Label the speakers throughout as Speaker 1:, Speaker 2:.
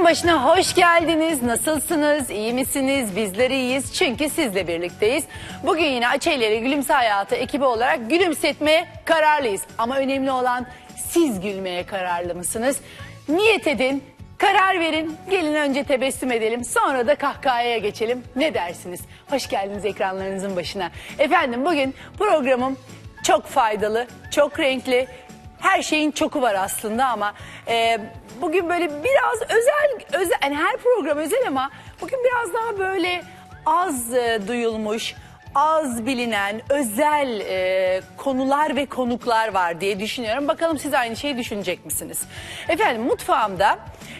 Speaker 1: Ekran başına hoş geldiniz. Nasılsınız? İyi misiniz? Bizler iyiyiz. Çünkü sizle birlikteyiz. Bugün yine Açelya ile Gülümse Hayatı ekibi olarak gülümsetmeye kararlıyız. Ama önemli olan siz gülmeye kararlı mısınız? Niyet edin, karar verin. Gelin önce tebessüm edelim. Sonra da kahkahaya geçelim. Ne dersiniz? Hoş geldiniz ekranlarınızın başına. Efendim bugün programım çok faydalı, çok renkli. Her şeyin çoku var aslında ama bugün böyle biraz özel yani her program özel ama bugün biraz daha böyle az duyulmuş, az bilinen özel konular ve konuklar var diye düşünüyorum. Bakalım siz aynı şeyi düşünecek misiniz? Efendim mutfağımda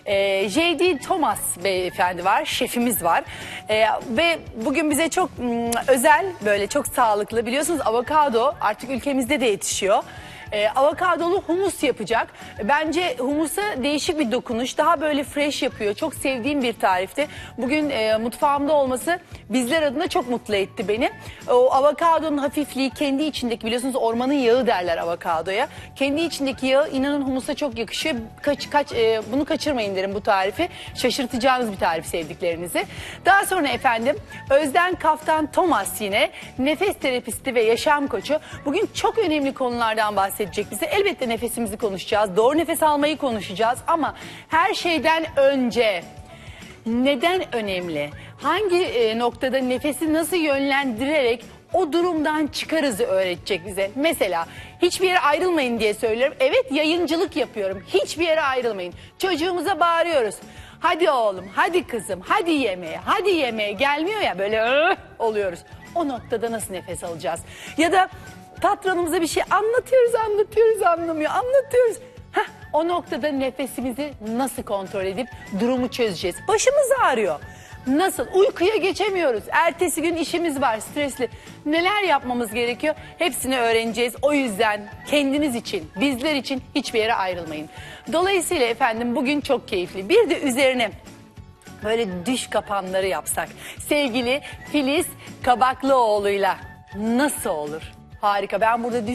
Speaker 1: J.D. Thomas beyefendi var, şefimiz var ve bugün bize çok özel, böyle çok sağlıklı, biliyorsunuz avokado artık ülkemizde de yetişiyor. Avokadolu humus yapacak. Bence humusa değişik bir dokunuş. Daha böyle fresh yapıyor. Çok sevdiğim bir tarifti. Bugün mutfağımda olması bizler adına çok mutlu etti beni. O avokadonun hafifliği, kendi içindeki, biliyorsunuz ormanın yağı derler avokadoya. Kendi içindeki yağı inanın humusa çok yakışıyor. Bunu kaçırmayın derim bu tarifi. Şaşırtacağınız bir tarif sevdiklerinizi. Daha sonra efendim Özden Kaftan Thomas yine nefes terapisti ve yaşam koçu. Bugün çok önemli konulardan bahsedecek bize. Elbette nefesimizi konuşacağız. Doğru nefes almayı konuşacağız ama her şeyden önce neden önemli? Hangi noktada nefesi nasıl yönlendirerek o durumdan çıkarızı öğretecek bize. Mesela hiçbir yere ayrılmayın diye söylüyorum. Evet, yayıncılık yapıyorum. Hiçbir yere ayrılmayın. Çocuğumuza bağırıyoruz. Hadi oğlum, hadi kızım, hadi yemeğe, hadi yemeğe gelmiyor ya, böyle oluyoruz. O noktada nasıl nefes alacağız? Ya da patronumuza bir şey anlatıyoruz anlamıyor, anlatıyoruz. O noktada nefesimizi nasıl kontrol edip durumu çözeceğiz? Başımız ağrıyor. Nasıl? Uykuya geçemiyoruz. Ertesi gün işimiz var, stresli. Neler yapmamız gerekiyor? Hepsini öğreneceğiz. O yüzden kendiniz için, bizler için hiçbir yere ayrılmayın. Dolayısıyla efendim bugün çok keyifli. Bir de üzerine böyle düş kapanları yapsak. Sevgili Filiz Kabaklıoğlu'yla nasıl olur? Harika. Ben burada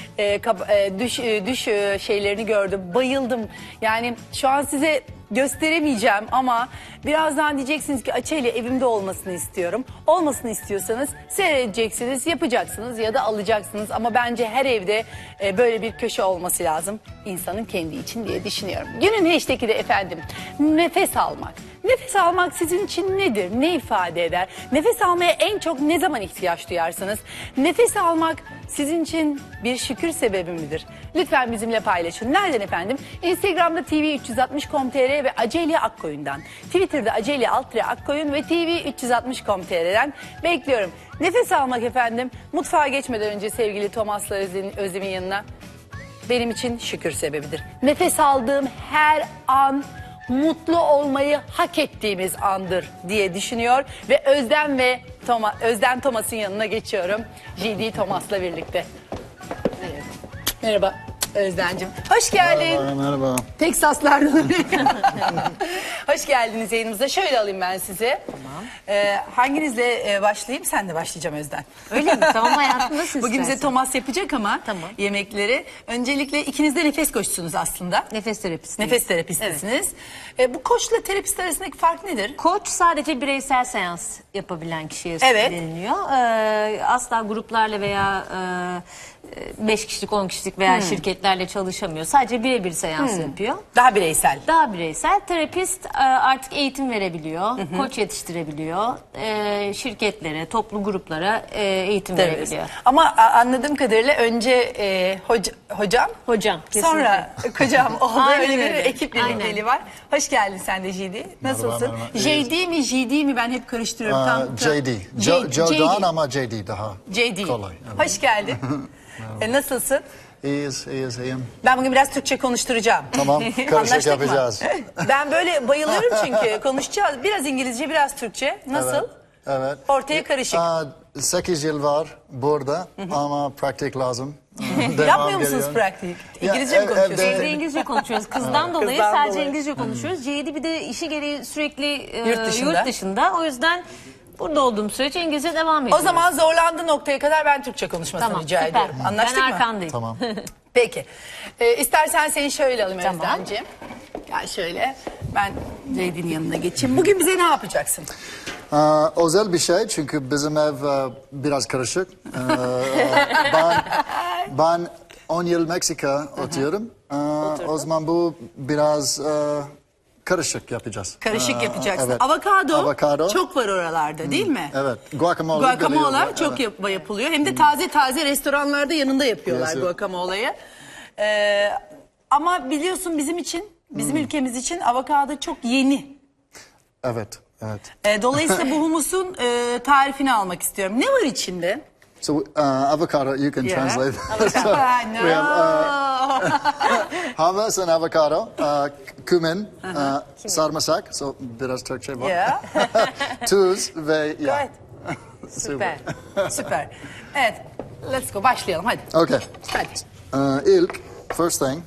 Speaker 1: düş şeylerini gördüm. Bayıldım. Yani şu an size gösteremeyeceğim ama birazdan diyeceksiniz ki Açelya evimde olmasını istiyorum. Olmasını istiyorsanız seyredeceksiniz, yapacaksınız ya da alacaksınız. Ama bence her evde böyle bir köşe olması lazım. İnsanın kendi için diye düşünüyorum. Günün hashtag'i de efendim nefes almak. Nefes almak sizin için nedir? Ne ifade eder? Nefes almaya en çok ne zaman ihtiyaç duyarsınız? Nefes almak sizin için bir şükür sebebi midir? Lütfen bizimle paylaşın. Nereden efendim? Instagram'da tv360.com.tr ve Açelya Akkoyun'dan. Twitter'da Açelya_Akkoyun ve tv360.com.tr'den bekliyorum. Nefes almak efendim. Mutfağa geçmeden önce sevgili Thomas'la Özlem'in yanına benim için şükür sebebidir. Nefes aldığım her an mutlu olmayı hak ettiğimiz andır diye düşünüyor ve Özden Thomas'ın yanına geçiyorum. J.D. Thomas'la birlikte. Merhaba Özden'cim. Hoş geldin.
Speaker 2: Merhaba.
Speaker 1: Teksaslardan. Hoş geldiniz yayınımıza. Şöyle alayım ben sizi. Tamam. Hanginizle başlayayım? Sen de başlayacağım Özden.
Speaker 3: Öyle mi? Tamam hayatım, nasıl
Speaker 1: Bugün bize Thomas yapacak ama tamam. Yemekleri. Öncelikle ikiniz de nefes koçsunuz aslında.
Speaker 3: Nefes terapisti.
Speaker 1: Nefes terapistisiniz. Evet. Bu koçla terapist arasındaki fark nedir?
Speaker 3: Koç sadece bireysel seans yapabilen kişiye deniliyor. Asla gruplarla veya 5 kişilik 10 kişilik veya şirketlerle çalışamıyor. Sadece birebir seans yapıyor.
Speaker 1: Daha bireysel.
Speaker 3: Daha bireysel. Terapist artık eğitim verebiliyor. Koç yetiştirebiliyor. Şirketlere, toplu gruplara eğitim verebiliyor.
Speaker 1: Ama anladığım kadarıyla önce hocam.
Speaker 3: Hocam.
Speaker 1: Sonra kocam oldu.
Speaker 3: Aynen
Speaker 1: öyle bir
Speaker 3: öyle.
Speaker 1: ekip birlikteliği var. Hoş geldin sen de J.D. Nasılsın? J.D. mi J.D. mi, ben hep karıştırıyorum.
Speaker 2: J.D. Jodan ama J.D. daha
Speaker 1: J.D.
Speaker 2: kolay. Evet.
Speaker 1: Hoş geldin. Nasılsın?
Speaker 2: İyiyim.
Speaker 1: Ben bugün biraz Türkçe konuşturacağım.
Speaker 2: Tamam, karışık yapacağız.
Speaker 1: Ben böyle bayılıyorum çünkü konuşacağız. Biraz İngilizce, biraz Türkçe. Nasıl?
Speaker 2: Evet.
Speaker 1: Ortaya karışık.
Speaker 2: 8 yıl var burada ama pratik lazım.
Speaker 1: Yapmıyor musunuz pratik? İngilizce mi konuşuyorsunuz?
Speaker 3: Evde İngilizce konuşuyoruz. Kızdan dolayı sadece İngilizce konuşuyoruz. J.D. bir de işi gereği sürekli yurt dışında. O yüzden burada olduğum sürece İngilizce devam ediyor.
Speaker 1: O zaman zorlandığı noktaya kadar ben Türkçe konuşmasını rica ediyorum. Anlaştık mı?
Speaker 3: Ben arkandayım.
Speaker 2: Tamam.
Speaker 1: Peki. İstersen seni şöyle alayım
Speaker 3: Tamam.
Speaker 1: Özlemciğim. Gel şöyle. Ben Ceydin'in yanına geçeyim. Bugün bize ne yapacaksın?
Speaker 2: Özel bir şey çünkü bizim ev biraz karışık. Ben 10 yıl Meksika oturuyorum. O zaman bu biraz karışık yapacağız.
Speaker 1: Karışık yapacaksın.
Speaker 2: Evet.
Speaker 1: Avokado çok var oralarda değil mi?
Speaker 2: Evet. Guacamole.
Speaker 1: Guacamole çok
Speaker 2: evet.
Speaker 1: yapılıyor. Hem de taze taze restoranlarda yanında yapıyorlar
Speaker 2: Yes, evet.
Speaker 1: guacamole'yi. Ama biliyorsun bizim ülkemiz için avokado çok yeni.
Speaker 2: Evet. Evet.
Speaker 1: Dolayısıyla bu humusun tarifini almak istiyorum. Ne var içinde?
Speaker 2: So avocado, you can translate. So,
Speaker 1: No.
Speaker 2: we have hummus and avocado, cumin, sarımsak, so biraz Türkçe var.
Speaker 1: Yeah.
Speaker 2: Tuz ve yağ.
Speaker 1: Evet.
Speaker 3: Süper.
Speaker 1: Süper. Evet. Let's go. Başlayalım hadi.
Speaker 2: Okay.
Speaker 1: Hadi.
Speaker 2: İlk, first thing.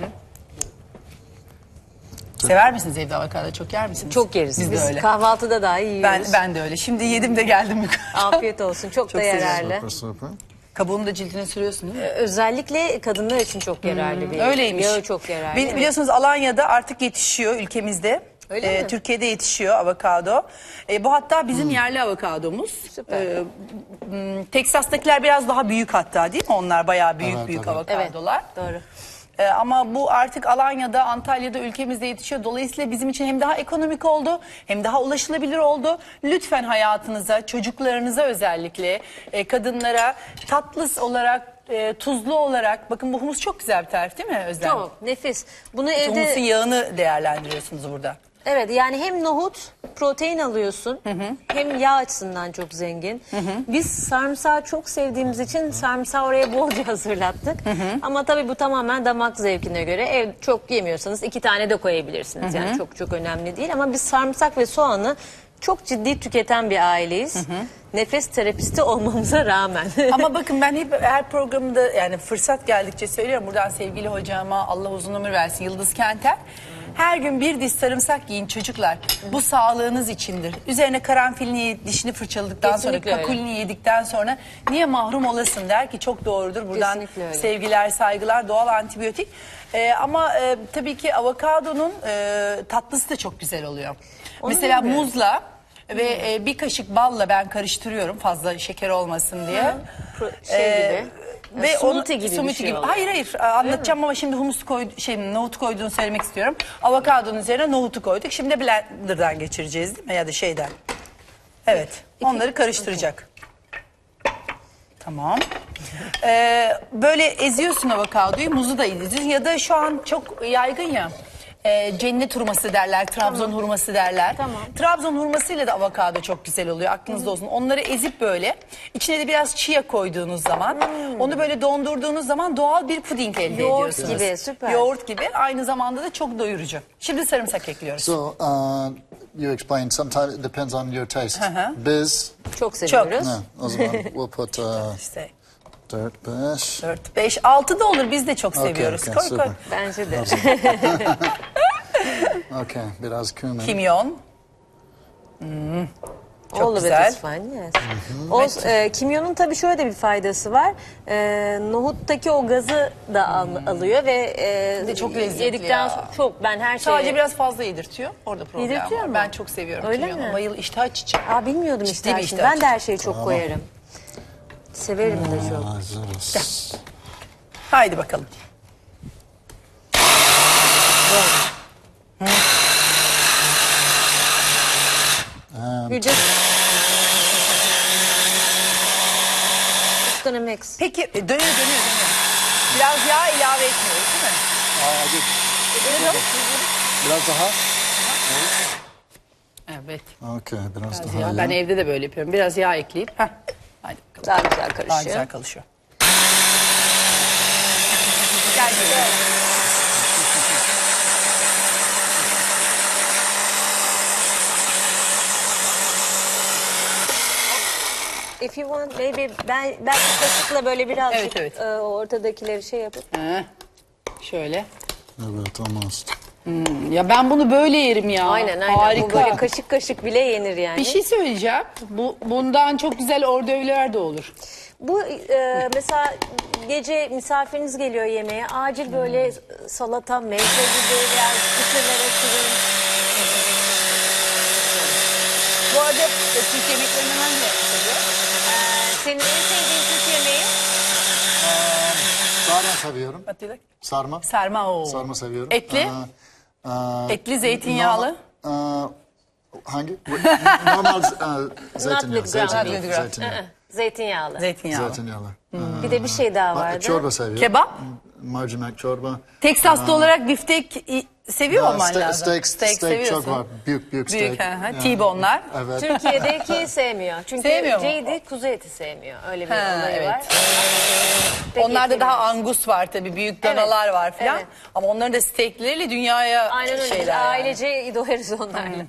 Speaker 1: Sever misiniz evde avokado? Çok yer misiniz?
Speaker 3: Çok yeriz.
Speaker 1: Biz de öyle.
Speaker 3: Kahvaltıda dahi yiyoruz.
Speaker 1: Ben de öyle. Şimdi yedim de geldim yukarı.
Speaker 3: Afiyet olsun. Çok da
Speaker 1: seviyorum.
Speaker 3: yararlı.
Speaker 2: Super.
Speaker 1: Kabuğunu da cildine sürüyorsun değil mi?
Speaker 3: Özellikle kadınlar için çok yararlı bir.
Speaker 1: Öyleymiş.
Speaker 3: Yağı çok yararlı.
Speaker 1: Biliyorsunuz Alanya'da artık yetişiyor ülkemizde.
Speaker 3: Öyle mi?
Speaker 1: Türkiye'de yetişiyor avokado. Bu hatta bizim yerli avokadomuz.
Speaker 3: Süper.
Speaker 1: Teksas'takiler biraz daha büyük hatta değil mi? Onlar bayağı büyük
Speaker 2: Evet,
Speaker 1: büyük
Speaker 2: evet.
Speaker 1: avokadolar.
Speaker 3: Doğru.
Speaker 1: Ama bu artık Alanya'da, Antalya'da ülkemizde yetişiyor. Dolayısıyla bizim için hem daha ekonomik oldu, hem daha ulaşılabilir oldu. Lütfen hayatınıza, çocuklarınıza özellikle, kadınlara tatlı olarak, tuzlu olarak, bakın bu humus çok güzel bir tarif değil mi Özlem?
Speaker 3: Çok nefis. Bunu evde
Speaker 1: Humusun yağını değerlendiriyorsunuz burada.
Speaker 3: evet yani hem nohut protein alıyorsun hem yağ açısından çok zengin. Biz sarımsağı çok sevdiğimiz için sarımsağı oraya bolca hazırlattık. Ama tabii bu tamamen damak zevkine göre. Ev çok yemiyorsanız 2 tane de koyabilirsiniz. Yani çok önemli değil ama biz sarımsak ve soğanı çok ciddi tüketen bir aileyiz. Nefes terapisti olmamıza rağmen.
Speaker 1: Ama bakın ben hep her programda yani fırsat geldikçe söylüyorum. Buradan sevgili hocama Allah uzun ömür versin Yıldız Kenter. Her gün bir diş sarımsak yiyin çocuklar. Bu sağlığınız içindir. Üzerine karanfilini dişini fırçaladıktan
Speaker 3: Kesinlikle
Speaker 1: sonra
Speaker 3: öyle.
Speaker 1: kakulini yedikten sonra niye mahrum olasın der ki çok doğrudur. Buradan
Speaker 3: Kesinlikle öyle.
Speaker 1: sevgiler saygılar doğal antibiyotik. Ama tabii ki avokadonun tatlısı da çok güzel oluyor.
Speaker 3: Onu
Speaker 1: Mesela
Speaker 3: bilmiyorum.
Speaker 1: muzla ve bir kaşık balla ben karıştırıyorum fazla şeker olmasın diye.
Speaker 3: Şey gibi.
Speaker 1: Ve
Speaker 3: Smoothie gibi bir
Speaker 1: smoothie
Speaker 3: şey oluyor.
Speaker 1: Hayır anlatacağım ama şimdi humus nohut koyduğunu söylemek istiyorum. Avokadonun üzerine nohutu koyduk. Şimdi blenderdan geçireceğiz değil mi ya da şeyden. Evet. Onları karıştıracak. Tamam. Böyle eziyorsun avokadoyu, muzu da eziyorsun ya da şu an çok yaygın ya. Cennet hurması derler, Trabzon hurması derler.
Speaker 3: Tamam.
Speaker 1: Trabzon hurmasıyla da avokado çok güzel oluyor. Aklınızda olsun. Onları ezip böyle içine de biraz chia koyduğunuz zaman, onu böyle dondurduğunuz zaman doğal bir puding elde
Speaker 3: Yoğurt
Speaker 1: ediyorsunuz.
Speaker 3: gibi, süper.
Speaker 1: Yoğurt gibi. Aynı zamanda da çok doyurucu. Şimdi sarımsak ekliyoruz.
Speaker 2: So you explained. Sometimes it depends on your taste. Biz,
Speaker 3: Çok seviyoruz.
Speaker 2: o zaman we'll put
Speaker 1: İşte
Speaker 2: 4-5.
Speaker 1: 4, 5, 6 da olur. Biz de çok seviyoruz.
Speaker 2: okay,
Speaker 1: Koy
Speaker 2: süper.
Speaker 1: koy.
Speaker 3: Bence de.
Speaker 2: Okay, biraz cumin.
Speaker 1: Kimyon.
Speaker 3: All of it
Speaker 1: güzel.
Speaker 3: is fine, yes. Kimyonun tabii şöyle de bir faydası var. Nohuttaki o gazı da alıyor ve
Speaker 1: de çok lezzetli
Speaker 3: yedikten
Speaker 1: ya.
Speaker 3: sonra çok ben her şeyi...
Speaker 1: Sadece biraz fazla yedirtiyor. Orada problem
Speaker 3: Yedirtiyor
Speaker 1: var.
Speaker 3: mu?
Speaker 1: Ben çok seviyorum
Speaker 3: Öyle
Speaker 1: kimyonu.
Speaker 3: mi?
Speaker 1: Bayıl iştah açıcı.
Speaker 3: Bilmiyordum
Speaker 1: Ciddi
Speaker 3: işte.
Speaker 1: bir iştah
Speaker 3: Ben de her
Speaker 1: açıcı.
Speaker 3: şeyi çok koyarım. Severim de çok.
Speaker 2: Hazırız.
Speaker 1: Haydi bakalım.
Speaker 3: You just... Just gonna mix.
Speaker 1: Peki dönüyor. Biraz yağ ilave etmiyoruz değil mi?
Speaker 2: Biraz daha.
Speaker 1: Evet.
Speaker 2: Okay, biraz
Speaker 1: Biraz
Speaker 2: daha.
Speaker 1: yağ.
Speaker 2: ya.
Speaker 1: Ben evde de böyle yapıyorum. Biraz yağ ekleyip. Haydi bakalım.
Speaker 3: Daha güzel karışıyor.
Speaker 1: Daha güzel karışıyor. Gel böyle.
Speaker 3: If you want, maybe belki kaşıkla böyle birazcık
Speaker 1: Evet.
Speaker 3: ortadakileri şey yapıp.
Speaker 1: Şöyle.
Speaker 2: Evet, almost.
Speaker 1: Ya ben bunu böyle yerim ya.
Speaker 3: Aynen aynen.
Speaker 1: Harika.
Speaker 3: Bu böyle kaşık kaşık bile yenir yani.
Speaker 1: Bir şey söyleyeceğim. Bundan çok güzel ordövler de olur.
Speaker 3: Bu mesela gece misafiriniz geliyor yemeğe. Acil böyle salata, meyve gibi veya kısırlara sürün.
Speaker 1: Bu arada Türk yemeklerinden hangi seviyor?
Speaker 3: Senin en sevdiğin Türk yemeği?
Speaker 2: Sarma seviyorum.
Speaker 1: Atilla.
Speaker 2: Sarma.
Speaker 1: Sarma o.
Speaker 2: Sarma seviyorum.
Speaker 1: Etli? Etli, zeytinyağlı.
Speaker 2: Hangi? Normal zeytinyağı.
Speaker 3: with ground
Speaker 1: beef.
Speaker 2: Zeytinyağı.
Speaker 3: Zeytinyağlı.
Speaker 1: Zeytinyağlı.
Speaker 2: Zeytinyağlı.
Speaker 3: Bir de bir şey daha vardı.
Speaker 2: Çorba seviyorum.
Speaker 1: Kebap?
Speaker 2: Mercimek çorba.
Speaker 1: Teksaslı olarak biftek seviyor olman
Speaker 2: Steak,
Speaker 1: lazım.
Speaker 2: steak
Speaker 1: seviyorsun.
Speaker 2: çok var. Büyük steak.
Speaker 1: Büyük, T-bone'lar.
Speaker 2: Evet.
Speaker 3: Türkiye'deki sevmiyor. Çünkü
Speaker 1: Sevmiyor mu?
Speaker 3: J.D. kuzu eti sevmiyor. Öyle bir
Speaker 1: Ha,
Speaker 3: olayı
Speaker 1: evet.
Speaker 3: var. Pek
Speaker 1: Onlarda daha
Speaker 3: yetinmez.
Speaker 1: angus var tabii. Büyük danalar var filan.
Speaker 3: Evet.
Speaker 1: Ama onların da steakleriyle dünyaya
Speaker 3: Aynen öyle. Biz
Speaker 1: şeyler yani.
Speaker 3: ailece doyarız onlarla.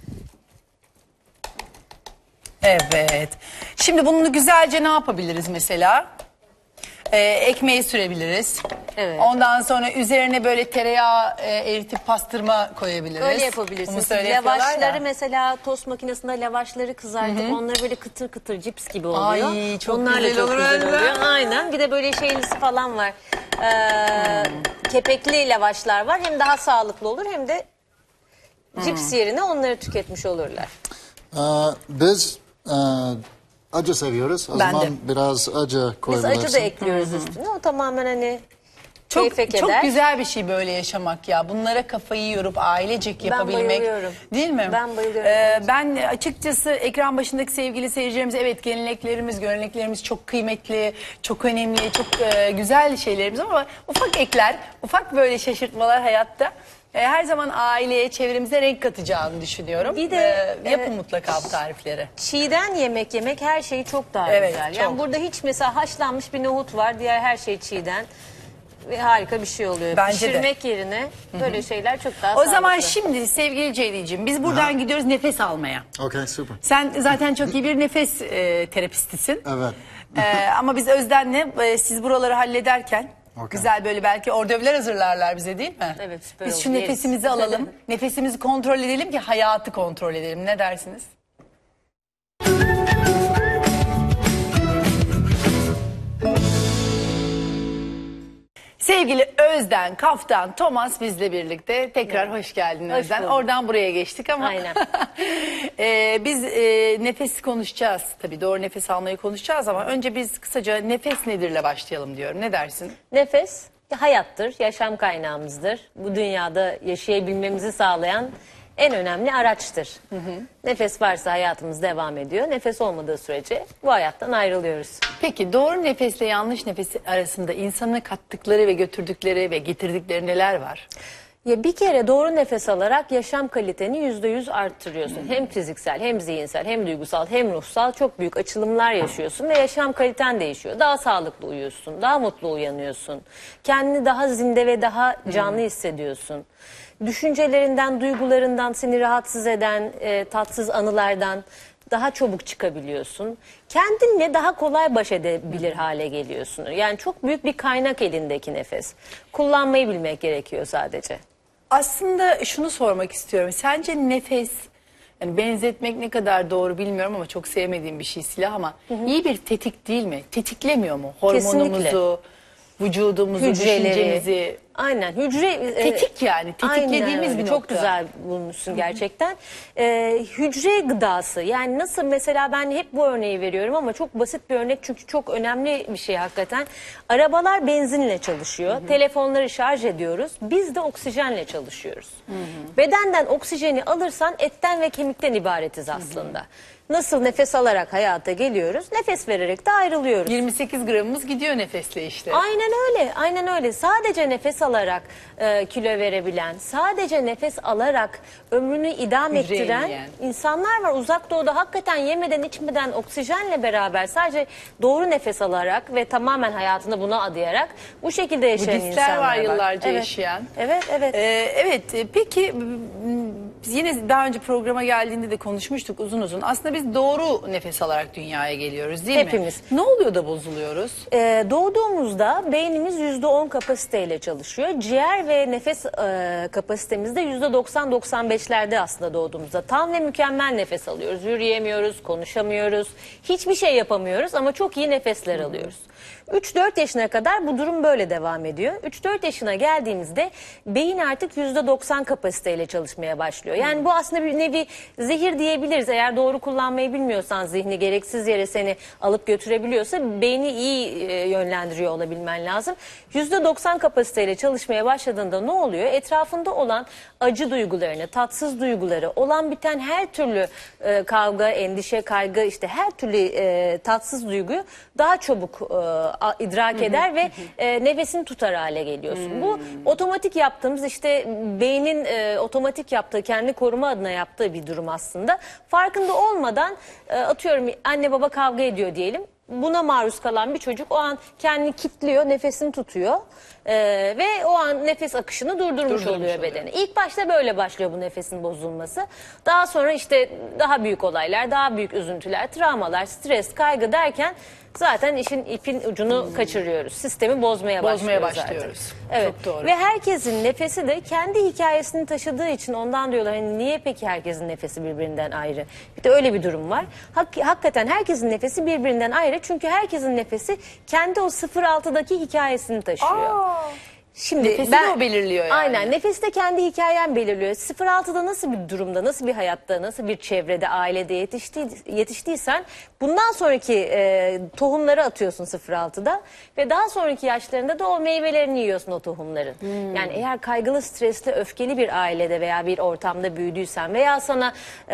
Speaker 1: Evet. Şimdi bunu güzelce ne yapabiliriz mesela? Ekmeği sürebiliriz.
Speaker 3: Evet.
Speaker 1: Ondan sonra üzerine böyle tereyağı eritip pastırma koyabiliriz.
Speaker 3: Öyle
Speaker 1: Bunu
Speaker 3: yapabilirsiniz.
Speaker 1: söyle yapıyorlar
Speaker 3: Lavaşları
Speaker 1: ya.
Speaker 3: mesela tost makinesinde lavaşları kızartıp onları böyle kıtır kıtır cips gibi oluyor.
Speaker 1: Ay, çok
Speaker 3: Onlar da
Speaker 1: güzel
Speaker 3: çok
Speaker 1: olur
Speaker 3: güzel
Speaker 1: öyle.
Speaker 3: oluyor. Aynen. Bir de böyle şeylisi falan var. Kepekli lavaşlar var. Hem daha sağlıklı olur hem de cips yerine onları tüketmiş olurlar.
Speaker 2: Biz acı seviyoruz. O
Speaker 1: Ben
Speaker 2: zaman
Speaker 1: de.
Speaker 2: biraz acı
Speaker 3: Biz
Speaker 2: koyabilirsin.
Speaker 3: acı da ekliyoruz üstüne. O tamamen hani
Speaker 1: Çok,
Speaker 3: keyfek
Speaker 1: çok
Speaker 3: eder.
Speaker 1: güzel bir şey böyle yaşamak ya. Bunlara kafayı yorup ailecek yapabilmek.
Speaker 3: bayılıyorum.
Speaker 1: Değil mi?
Speaker 3: Ben bayılıyorum.
Speaker 1: Ben açıkçası ekran başındaki sevgili seyircilerimiz, evet, geleneklerimiz, göreneklerimiz çok kıymetli, çok önemli, çok güzel şeylerimiz ama ufak ekler, ufak böyle şaşırtmalar hayatta her zaman aileye, çevremize renk katacağını düşünüyorum.
Speaker 3: Bir de,
Speaker 1: yapın mutlaka bu tarifleri.
Speaker 3: Çiğden yemek her şeyi çok daha
Speaker 1: Evet,
Speaker 3: güzel.
Speaker 1: çok.
Speaker 3: Yani burada hiç mesela haşlanmış bir nohut var, diğer her şey çiğden. Ve harika bir şey oluyor.
Speaker 1: Bence de.
Speaker 3: Pişirmek yerine böyle şeyler çok daha
Speaker 1: O
Speaker 3: sağlıklı.
Speaker 1: zaman şimdi sevgili Ceydiciğim biz buradan gidiyoruz nefes almaya.
Speaker 2: Okay, super.
Speaker 1: Sen zaten çok iyi bir nefes terapistisin.
Speaker 2: Evet.
Speaker 1: Ama biz Özden'le siz buraları hallederken
Speaker 2: Okay.
Speaker 1: güzel böyle belki ordövler hazırlarlar bize, değil mi?
Speaker 3: Evet, süper
Speaker 1: Biz
Speaker 3: olur,
Speaker 1: şu
Speaker 3: yeriz.
Speaker 1: nefesimizi alalım. Nefesimizi kontrol edelim ki hayatı kontrol edelim. Ne dersiniz? Sevgili Özden, Kaftan, Thomas bizle birlikte. Tekrar hoş geldin
Speaker 3: Hoş
Speaker 1: Özden.
Speaker 3: bulduk.
Speaker 1: Oradan buraya geçtik ama
Speaker 3: Aynen.
Speaker 1: biz nefes konuşacağız. Tabii doğru nefes almayı konuşacağız ama önce biz kısaca nefes nedirle başlayalım diyorum. Ne dersin?
Speaker 3: Nefes hayattır, yaşam kaynağımızdır. Bu dünyada yaşayabilmemizi sağlayan en önemli araçtır. Nefes varsa hayatımız devam ediyor. Nefes olmadığı sürece bu hayattan ayrılıyoruz.
Speaker 1: Peki doğru nefesle yanlış nefes arasında insana kattıkları ve götürdükleri ve getirdikleri neler var?
Speaker 3: Ya bir kere doğru nefes alarak yaşam kaliteni %100 arttırıyorsun. Hem fiziksel, hem zihinsel, hem duygusal, hem ruhsal çok büyük açılımlar yaşıyorsun ve yaşam kaliten değişiyor. Daha sağlıklı uyuyorsun, daha mutlu uyanıyorsun. Kendini daha zinde ve daha canlı hissediyorsun. Düşüncelerinden, duygularından, seni rahatsız eden tatsız anılardan daha çabuk çıkabiliyorsun. Kendinle daha kolay baş edebilir hale geliyorsun. Yani çok büyük bir kaynak elindeki nefes. Kullanmayı bilmek gerekiyor sadece.
Speaker 1: Aslında şunu sormak istiyorum. Sence nefes, yani benzetmek ne kadar doğru bilmiyorum ama çok sevmediğim bir şey silah ama iyi bir tetik değil mi? Tetiklemiyor mu? Hormonumuzu, vücudumuzu, düşüncemizi.
Speaker 3: Aynen. Hücre
Speaker 1: Tetik yani. Tetiklediğimiz
Speaker 3: aynen öyle.
Speaker 1: bir
Speaker 3: Çok
Speaker 1: nokta.
Speaker 3: güzel bulmuşsun gerçekten. Hücre gıdası. Yani nasıl mesela ben hep bu örneği veriyorum ama çok basit bir örnek çünkü çok önemli bir şey hakikaten. Arabalar benzinle çalışıyor. Telefonları şarj ediyoruz. Biz de oksijenle çalışıyoruz. Bedenden oksijeni alırsan etten ve kemikten ibaretiz aslında. Nasıl nefes alarak hayata geliyoruz, nefes vererek de ayrılıyoruz.
Speaker 1: 28 gramımız gidiyor nefesle işte.
Speaker 3: Aynen öyle, aynen öyle. Sadece nefes alarak kilo verebilen, sadece nefes alarak ömrünü idam
Speaker 1: Hücre
Speaker 3: ettiren
Speaker 1: yiyen.
Speaker 3: insanlar var. Uzak Doğu'da hakikaten yemeden içmeden oksijenle beraber sadece doğru nefes alarak ve tamamen hayatını buna adayarak bu şekilde yaşayan
Speaker 1: Budistler
Speaker 3: insanlar
Speaker 1: var
Speaker 3: var.
Speaker 1: yıllarca
Speaker 3: Evet.
Speaker 1: yaşayan.
Speaker 3: Evet, evet.
Speaker 1: Evet, peki Biz yine daha önce programa geldiğinde de konuşmuştuk uzun uzun. Aslında biz doğru nefes alarak dünyaya geliyoruz değil mi?
Speaker 3: Hepimiz.
Speaker 1: Ne oluyor da bozuluyoruz?
Speaker 3: Doğduğumuzda beynimiz %10 kapasiteyle çalışıyor. Ciğer ve nefes kapasitemizde %90-95'lerde aslında doğduğumuzda. Tam ve mükemmel nefes alıyoruz. Yürüyemiyoruz, konuşamıyoruz, hiçbir şey yapamıyoruz ama çok iyi nefesler alıyoruz. 3-4 yaşına kadar bu durum böyle devam ediyor. 3-4 yaşına geldiğimizde beyin artık %90 kapasiteyle çalışmaya başlıyor. Yani bu aslında bir nevi zehir diyebiliriz. Eğer doğru kullanmayı bilmiyorsan zihni gereksiz yere seni alıp götürebiliyorsa beyni iyi yönlendiriyor olabilmen lazım. %90 kapasiteyle çalışmaya başladığında ne oluyor? Etrafında olan acı duygularını, tatsız duyguları, olan biten her türlü kavga, endişe, kaygı, işte her türlü tatsız duyguyu daha çabuk idrak eder ve nefesini tutar hale geliyorsun. Bu otomatik yaptığımız, işte beynin otomatik yaptığı, kendi koruma adına yaptığı bir durum aslında. Farkında olmadan atıyorum anne baba kavga ediyor diyelim. Buna maruz kalan bir çocuk o an kendini kilitliyor, nefesini tutuyor ve o an nefes akışını durdurmuş oluyor bedeni. İlk başta böyle başlıyor bu nefesin bozulması. Daha sonra işte daha büyük olaylar, daha büyük üzüntüler, travmalar, stres, kaygı derken zaten işin ipin ucunu kaçırıyoruz. Sistemi bozmaya başlıyoruz. Evet.
Speaker 1: Çok doğru.
Speaker 3: Ve herkesin nefesi de kendi hikayesini taşıdığı için ondan diyorlar hani niye peki herkesin nefesi birbirinden ayrı? Bir de öyle bir durum var. Hakikaten herkesin nefesi birbirinden ayrı çünkü herkesin nefesi kendi o 0-6'daki hikayesini taşıyor. Şimdi
Speaker 1: nefesi de o belirliyor yani.
Speaker 3: Aynen, nefesi de kendi hikayen belirliyor. 0-6'da nasıl bir durumda, nasıl bir hayatta, nasıl bir çevrede, ailede yetiştiysen bundan sonraki tohumları atıyorsun 0-6'da ve daha sonraki yaşlarında da o meyvelerini yiyorsun o tohumların. Yani eğer kaygılı, stresli, öfkeli bir ailede veya bir ortamda büyüdüysen veya sana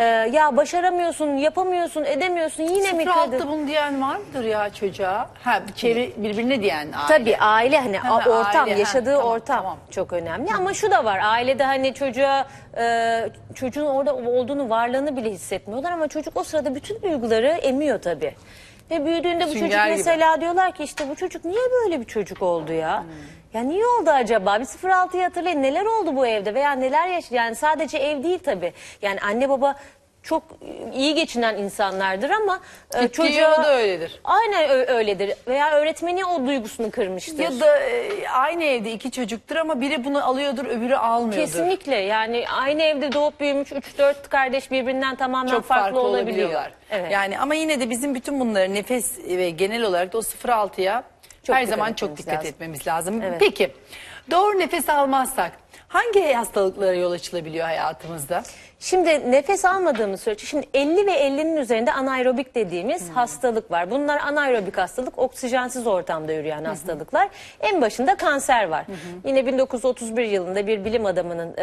Speaker 3: ya başaramıyorsun, yapamıyorsun, edemiyorsun yine mi
Speaker 1: 0-6'da bunu diyen var mıdır ya çocuğa? Ha, çevre birbirine diyen aile.
Speaker 3: Tabii aile hani ortam,
Speaker 1: aile,
Speaker 3: yaşadığı
Speaker 1: tamam,
Speaker 3: ortam
Speaker 1: tamam.
Speaker 3: çok önemli. Ama şu da var, ailede hani çocuğa çocuğun orada olduğunu, varlığını bile hissetmiyorlar ama çocuk o sırada bütün duyguları emiyor tabii. Ve büyüdüğünde bu
Speaker 1: Sünger
Speaker 3: çocuk
Speaker 1: gibi.
Speaker 3: mesela diyorlar ki işte bu çocuk niye böyle bir çocuk oldu ya? Ya niye oldu acaba? Bir 0-6'yı hatırlayın, neler oldu bu evde veya neler yaşadı? Yani sadece ev değil tabii. Yani anne baba çok iyi geçinen insanlardır ama çocuğa
Speaker 1: o da öyledir.
Speaker 3: Aynen öyledir. Veya öğretmeni o duygusunu kırmıştır.
Speaker 1: Ya da aynı evde iki çocuktur ama biri bunu alıyordur öbürü almıyordur.
Speaker 3: Kesinlikle, yani aynı evde doğup büyümüş 3-4 kardeş birbirinden tamamen
Speaker 1: Çok
Speaker 3: farklı olabiliyor. Evet.
Speaker 1: Yani ama yine de bizim bütün bunları nefes ve genel olarak da o 0-6'ya
Speaker 3: Çok
Speaker 1: her
Speaker 3: dikkat
Speaker 1: zaman
Speaker 3: etmemiz
Speaker 1: çok dikkat
Speaker 3: lazım.
Speaker 1: etmemiz lazım.
Speaker 3: Evet.
Speaker 1: Peki doğru nefes almazsak hangi hastalıklara yol açılabiliyor hayatımızda?
Speaker 3: Şimdi nefes almadığımız sürece, şimdi 50 ve 50'nin üzerinde anaerobik dediğimiz hastalık var. Bunlar anaerobik hastalık, oksijensiz ortamda yürüyen hastalıklar. En başında kanser var. Yine 1931 yılında bir bilim adamının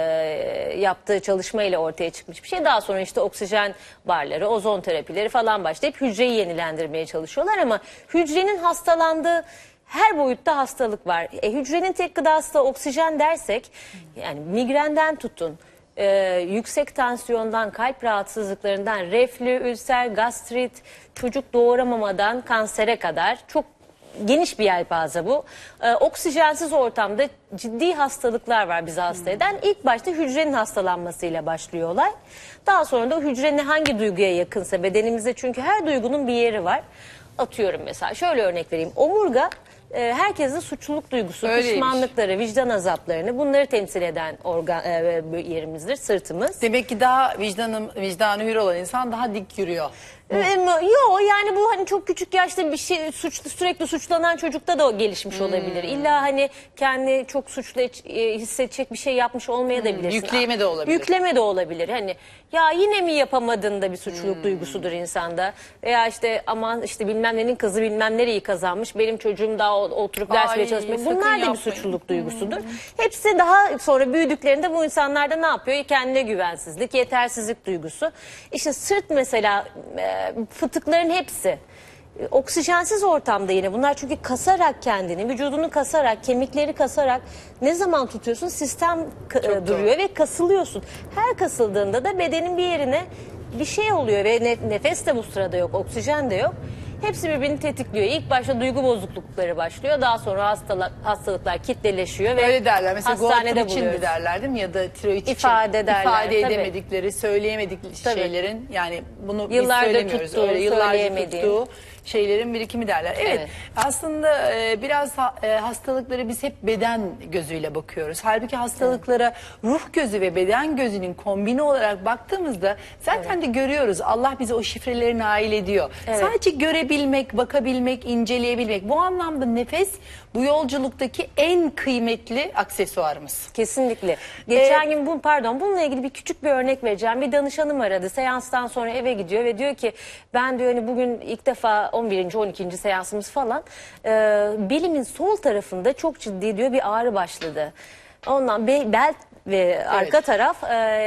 Speaker 3: yaptığı çalışmayla ortaya çıkmış bir şey. Daha sonra işte oksijen barları, ozon terapileri falan başlayıp hücreyi yenilendirmeye çalışıyorlar ama hücrenin hastalandığı her boyutta hastalık var. Hücrenin tek gıdası da oksijen dersek, yani migrenden tutun, yüksek tansiyondan, kalp rahatsızlıklarından, reflü, ülser, gastrit, çocuk doğuramamadan kansere kadar çok geniş bir yelpaze bu. Oksijensiz ortamda ciddi hastalıklar var bizi hasta eden. İlk başta hücrenin hastalanmasıyla başlıyor olay. Daha sonra da hücrenin hangi duyguya yakınsa bedenimizde, çünkü her duygunun bir yeri var. Atıyorum mesela şöyle örnek vereyim. Omurga herkesin suçluluk duygusu,
Speaker 1: Öyleymiş.
Speaker 3: pişmanlıkları, vicdan azaplarını, bunları temsil eden yerimizdir, sırtımız.
Speaker 1: Demek ki daha vicdanı hür olan insan daha dik yürüyor.
Speaker 3: Yok yani bu hani çok küçük yaşta bir şey sürekli suçlanan çocukta da gelişmiş olabilir. İlla hani kendi çok suçlu hissedecek bir şey yapmış olmayabilirsin.
Speaker 1: Yükleme de olabilir.
Speaker 3: Yükleme de olabilir. Hani ya yine mi yapamadın da bir suçluluk duygusudur insanda. Veya işte aman işte bilmem nenin kızı bilmem nereyi kazanmış, benim çocuğum daha oturup ders bile çalışmıyor.
Speaker 1: sakın
Speaker 3: Bunlar da bir
Speaker 1: yapmayın.
Speaker 3: suçluluk duygusudur. Hepsi daha sonra büyüdüklerinde bu insanlarda ne yapıyor? Kendine güvensizlik, yetersizlik duygusu. İşte sırt mesela, fıtıkların hepsi oksijensiz ortamda yine bunlar, çünkü kasarak kendini, vücudunu kasarak, kemikleri kasarak ne zaman tutuyorsun? Sistem duruyor ve kasılıyorsun. Her kasıldığında da bedenin bir yerine bir şey oluyor ve nefes de bu sırada yok, oksijen de yok. Hepsi birbirini tetikliyor. İlk başta duygu bozuklukları başlıyor. Daha sonra hastalıklar kitleleşiyor ve
Speaker 1: Öyle derler. Mesela
Speaker 3: hastanede
Speaker 1: Goitre için
Speaker 3: buluyoruz.
Speaker 1: de derler değil mi? Ya da tiroid
Speaker 3: İfade
Speaker 1: için.
Speaker 3: ederler,
Speaker 1: İfade
Speaker 3: tabii.
Speaker 1: edemedikleri, söyleyemedikleri
Speaker 3: Tabii.
Speaker 1: şeylerin, yani bunu
Speaker 3: Yıllardır
Speaker 1: biz söylemiyoruz.
Speaker 3: tuttuğu,
Speaker 1: Öyle yıllarca
Speaker 3: söyleyemediği.
Speaker 1: tuttuğu şeylerin birikimi derler. Evet,
Speaker 3: Evet.
Speaker 1: aslında biraz hastalıkları biz hep beden gözüyle bakıyoruz. Halbuki hastalıklara ruh gözü ve beden gözünün kombini olarak baktığımızda zaten de görüyoruz. Allah bize o şifreleri nail ediyor.
Speaker 3: Evet.
Speaker 1: Sadece görebilmek, bakabilmek, inceleyebilmek. Bu anlamda nefes bu yolculuktaki en kıymetli aksesuarımız.
Speaker 3: Kesinlikle. Geçen gün bununla ilgili küçük bir örnek vereceğim. Bir danışanım aradı. Seanstan sonra eve gidiyor ve diyor ki ben diyor hani bugün ilk defa 11. 12. seansımız falan belimin sol tarafında çok ciddi diyor bir ağrı başladı. Ondan bel ve arka taraf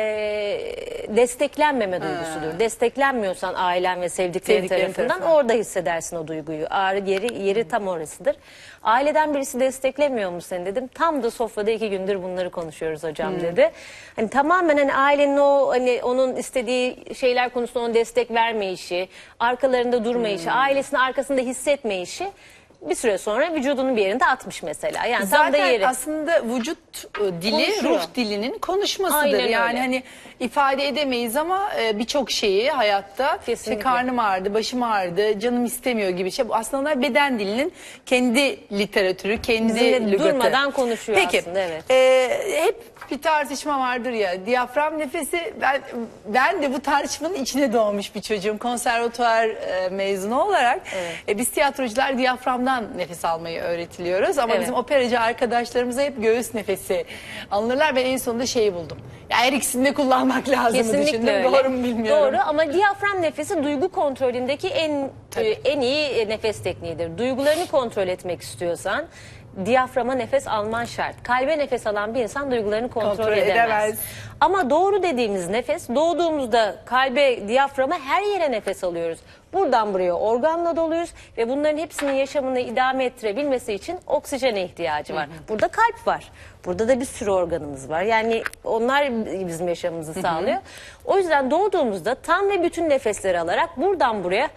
Speaker 3: desteklenmeme duygusudur. Desteklenmiyorsan ailen ve sevdiklerin tarafından orada hissedersin o duyguyu. Ağrı yeri tam orasıdır. Aileden birisi desteklemiyor mu seni dedim. Tam da sofrada 2 gündür bunları konuşuyoruz hocam dedi. Hani tamamen hani ailenin onun istediği şeyler konusunda ona destek vermeyişi, arkalarında durmayışı, ailesinin arkasında hissetmeyişi bir süre sonra vücudunun bir yerinde atmış mesela. Yani tam da
Speaker 1: Zaten
Speaker 3: yeri.
Speaker 1: aslında vücut dili
Speaker 3: Konuşuyor.
Speaker 1: ruh dilinin konuşmasıdır.
Speaker 3: Aynen
Speaker 1: yani
Speaker 3: öyle.
Speaker 1: hani ifade edemeyiz ama birçok şeyi hayatta
Speaker 3: Kesinlikle.
Speaker 1: işte karnım ağrıdı, başım ağrıdı, canım istemiyor gibi şey. Bu aslında onlar beden dilinin kendi literatürü, kendi
Speaker 3: Bizimle
Speaker 1: lügatı.
Speaker 3: durmadan konuşuyor
Speaker 1: Peki,
Speaker 3: aslında, evet.
Speaker 1: Hep bir tartışma vardır ya, diyafram nefesi. Ben de bu tartışmanın içine doğmuş bir çocuğum. Konservatuvar mezunu olarak biz tiyatrocular diyaframdan nefes almayı öğretiliyoruz. Ama
Speaker 3: Evet.
Speaker 1: bizim operacı arkadaşlarımıza hep göğüs nefesi alınırlar. Ben en sonunda şeyi buldum. Ya her ikisini de kullanmak lazım
Speaker 3: Kesinlikle
Speaker 1: düşündüm.
Speaker 3: öyle.
Speaker 1: Doğru mu bilmiyorum.
Speaker 3: Doğru ama diyafram nefesi duygu kontrolündeki en iyi nefes tekniğidir. Duygularını kontrol etmek istiyorsan diyaframa nefes alman şart. Kalbe nefes alan bir insan duygularını kontrol edemez. Ama doğru dediğimiz nefes, doğduğumuzda kalbe, diyaframa, her yere nefes alıyoruz. Buradan buraya organla doluyuz ve bunların hepsinin yaşamını idame ettirebilmesi için oksijene ihtiyacı var. Burada kalp var. Burada da bir sürü organımız var. Yani onlar bizim yaşamımızı sağlıyor. O yüzden doğduğumuzda tam ve bütün nefesleri alarak buradan buraya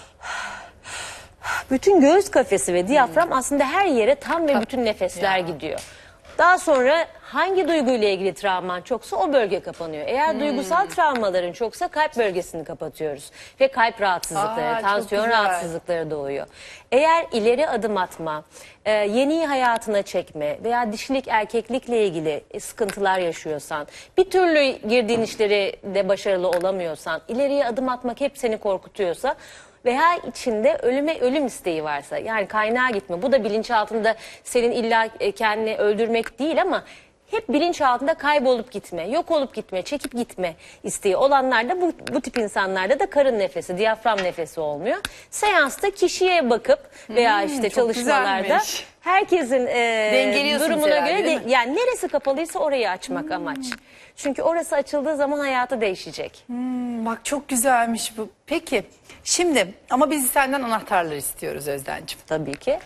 Speaker 3: bütün göğüs kafesi ve diyafram aslında her yere tam ve bütün nefesler gidiyor. Daha sonra hangi duyguyla ilgili travman çoksa o bölge kapanıyor. Eğer duygusal travmaların çoksa kalp bölgesini kapatıyoruz. Ve kalp rahatsızlıkları,
Speaker 1: çok
Speaker 3: tansiyon
Speaker 1: güzel.
Speaker 3: rahatsızlıkları doğuyor. Eğer ileri adım atma, yeniyi hayatına çekme veya dişilik erkeklikle ilgili sıkıntılar yaşıyorsan, bir türlü girdiğin işleri de başarılı olamıyorsan, ileriye adım atmak hep seni korkutuyorsa veya içinde ölüm isteği varsa, yani kaynağa gitme. Bu da bilinçaltında senin illa kendini öldürmek değil ama hep bilinçaltında kaybolup gitme, yok olup gitme, çekip gitme isteği olanlarda bu tip insanlarda da karın nefesi, diyafram nefesi olmuyor. Seansta kişiye bakıp veya işte
Speaker 1: çok
Speaker 3: çalışmalarda
Speaker 1: güzelmiş.
Speaker 3: herkesin
Speaker 1: Dengeliyorsunuz
Speaker 3: durumuna
Speaker 1: herhalde,
Speaker 3: göre
Speaker 1: değil mi?
Speaker 3: yani neresi kapalıysa orayı açmak amaç. Çünkü orası açıldığı zaman hayatı değişecek.
Speaker 1: Bak çok güzelmiş bu. Peki şimdi ama biz senden anahtarlar istiyoruz Özden'cim.
Speaker 3: Tabii ki.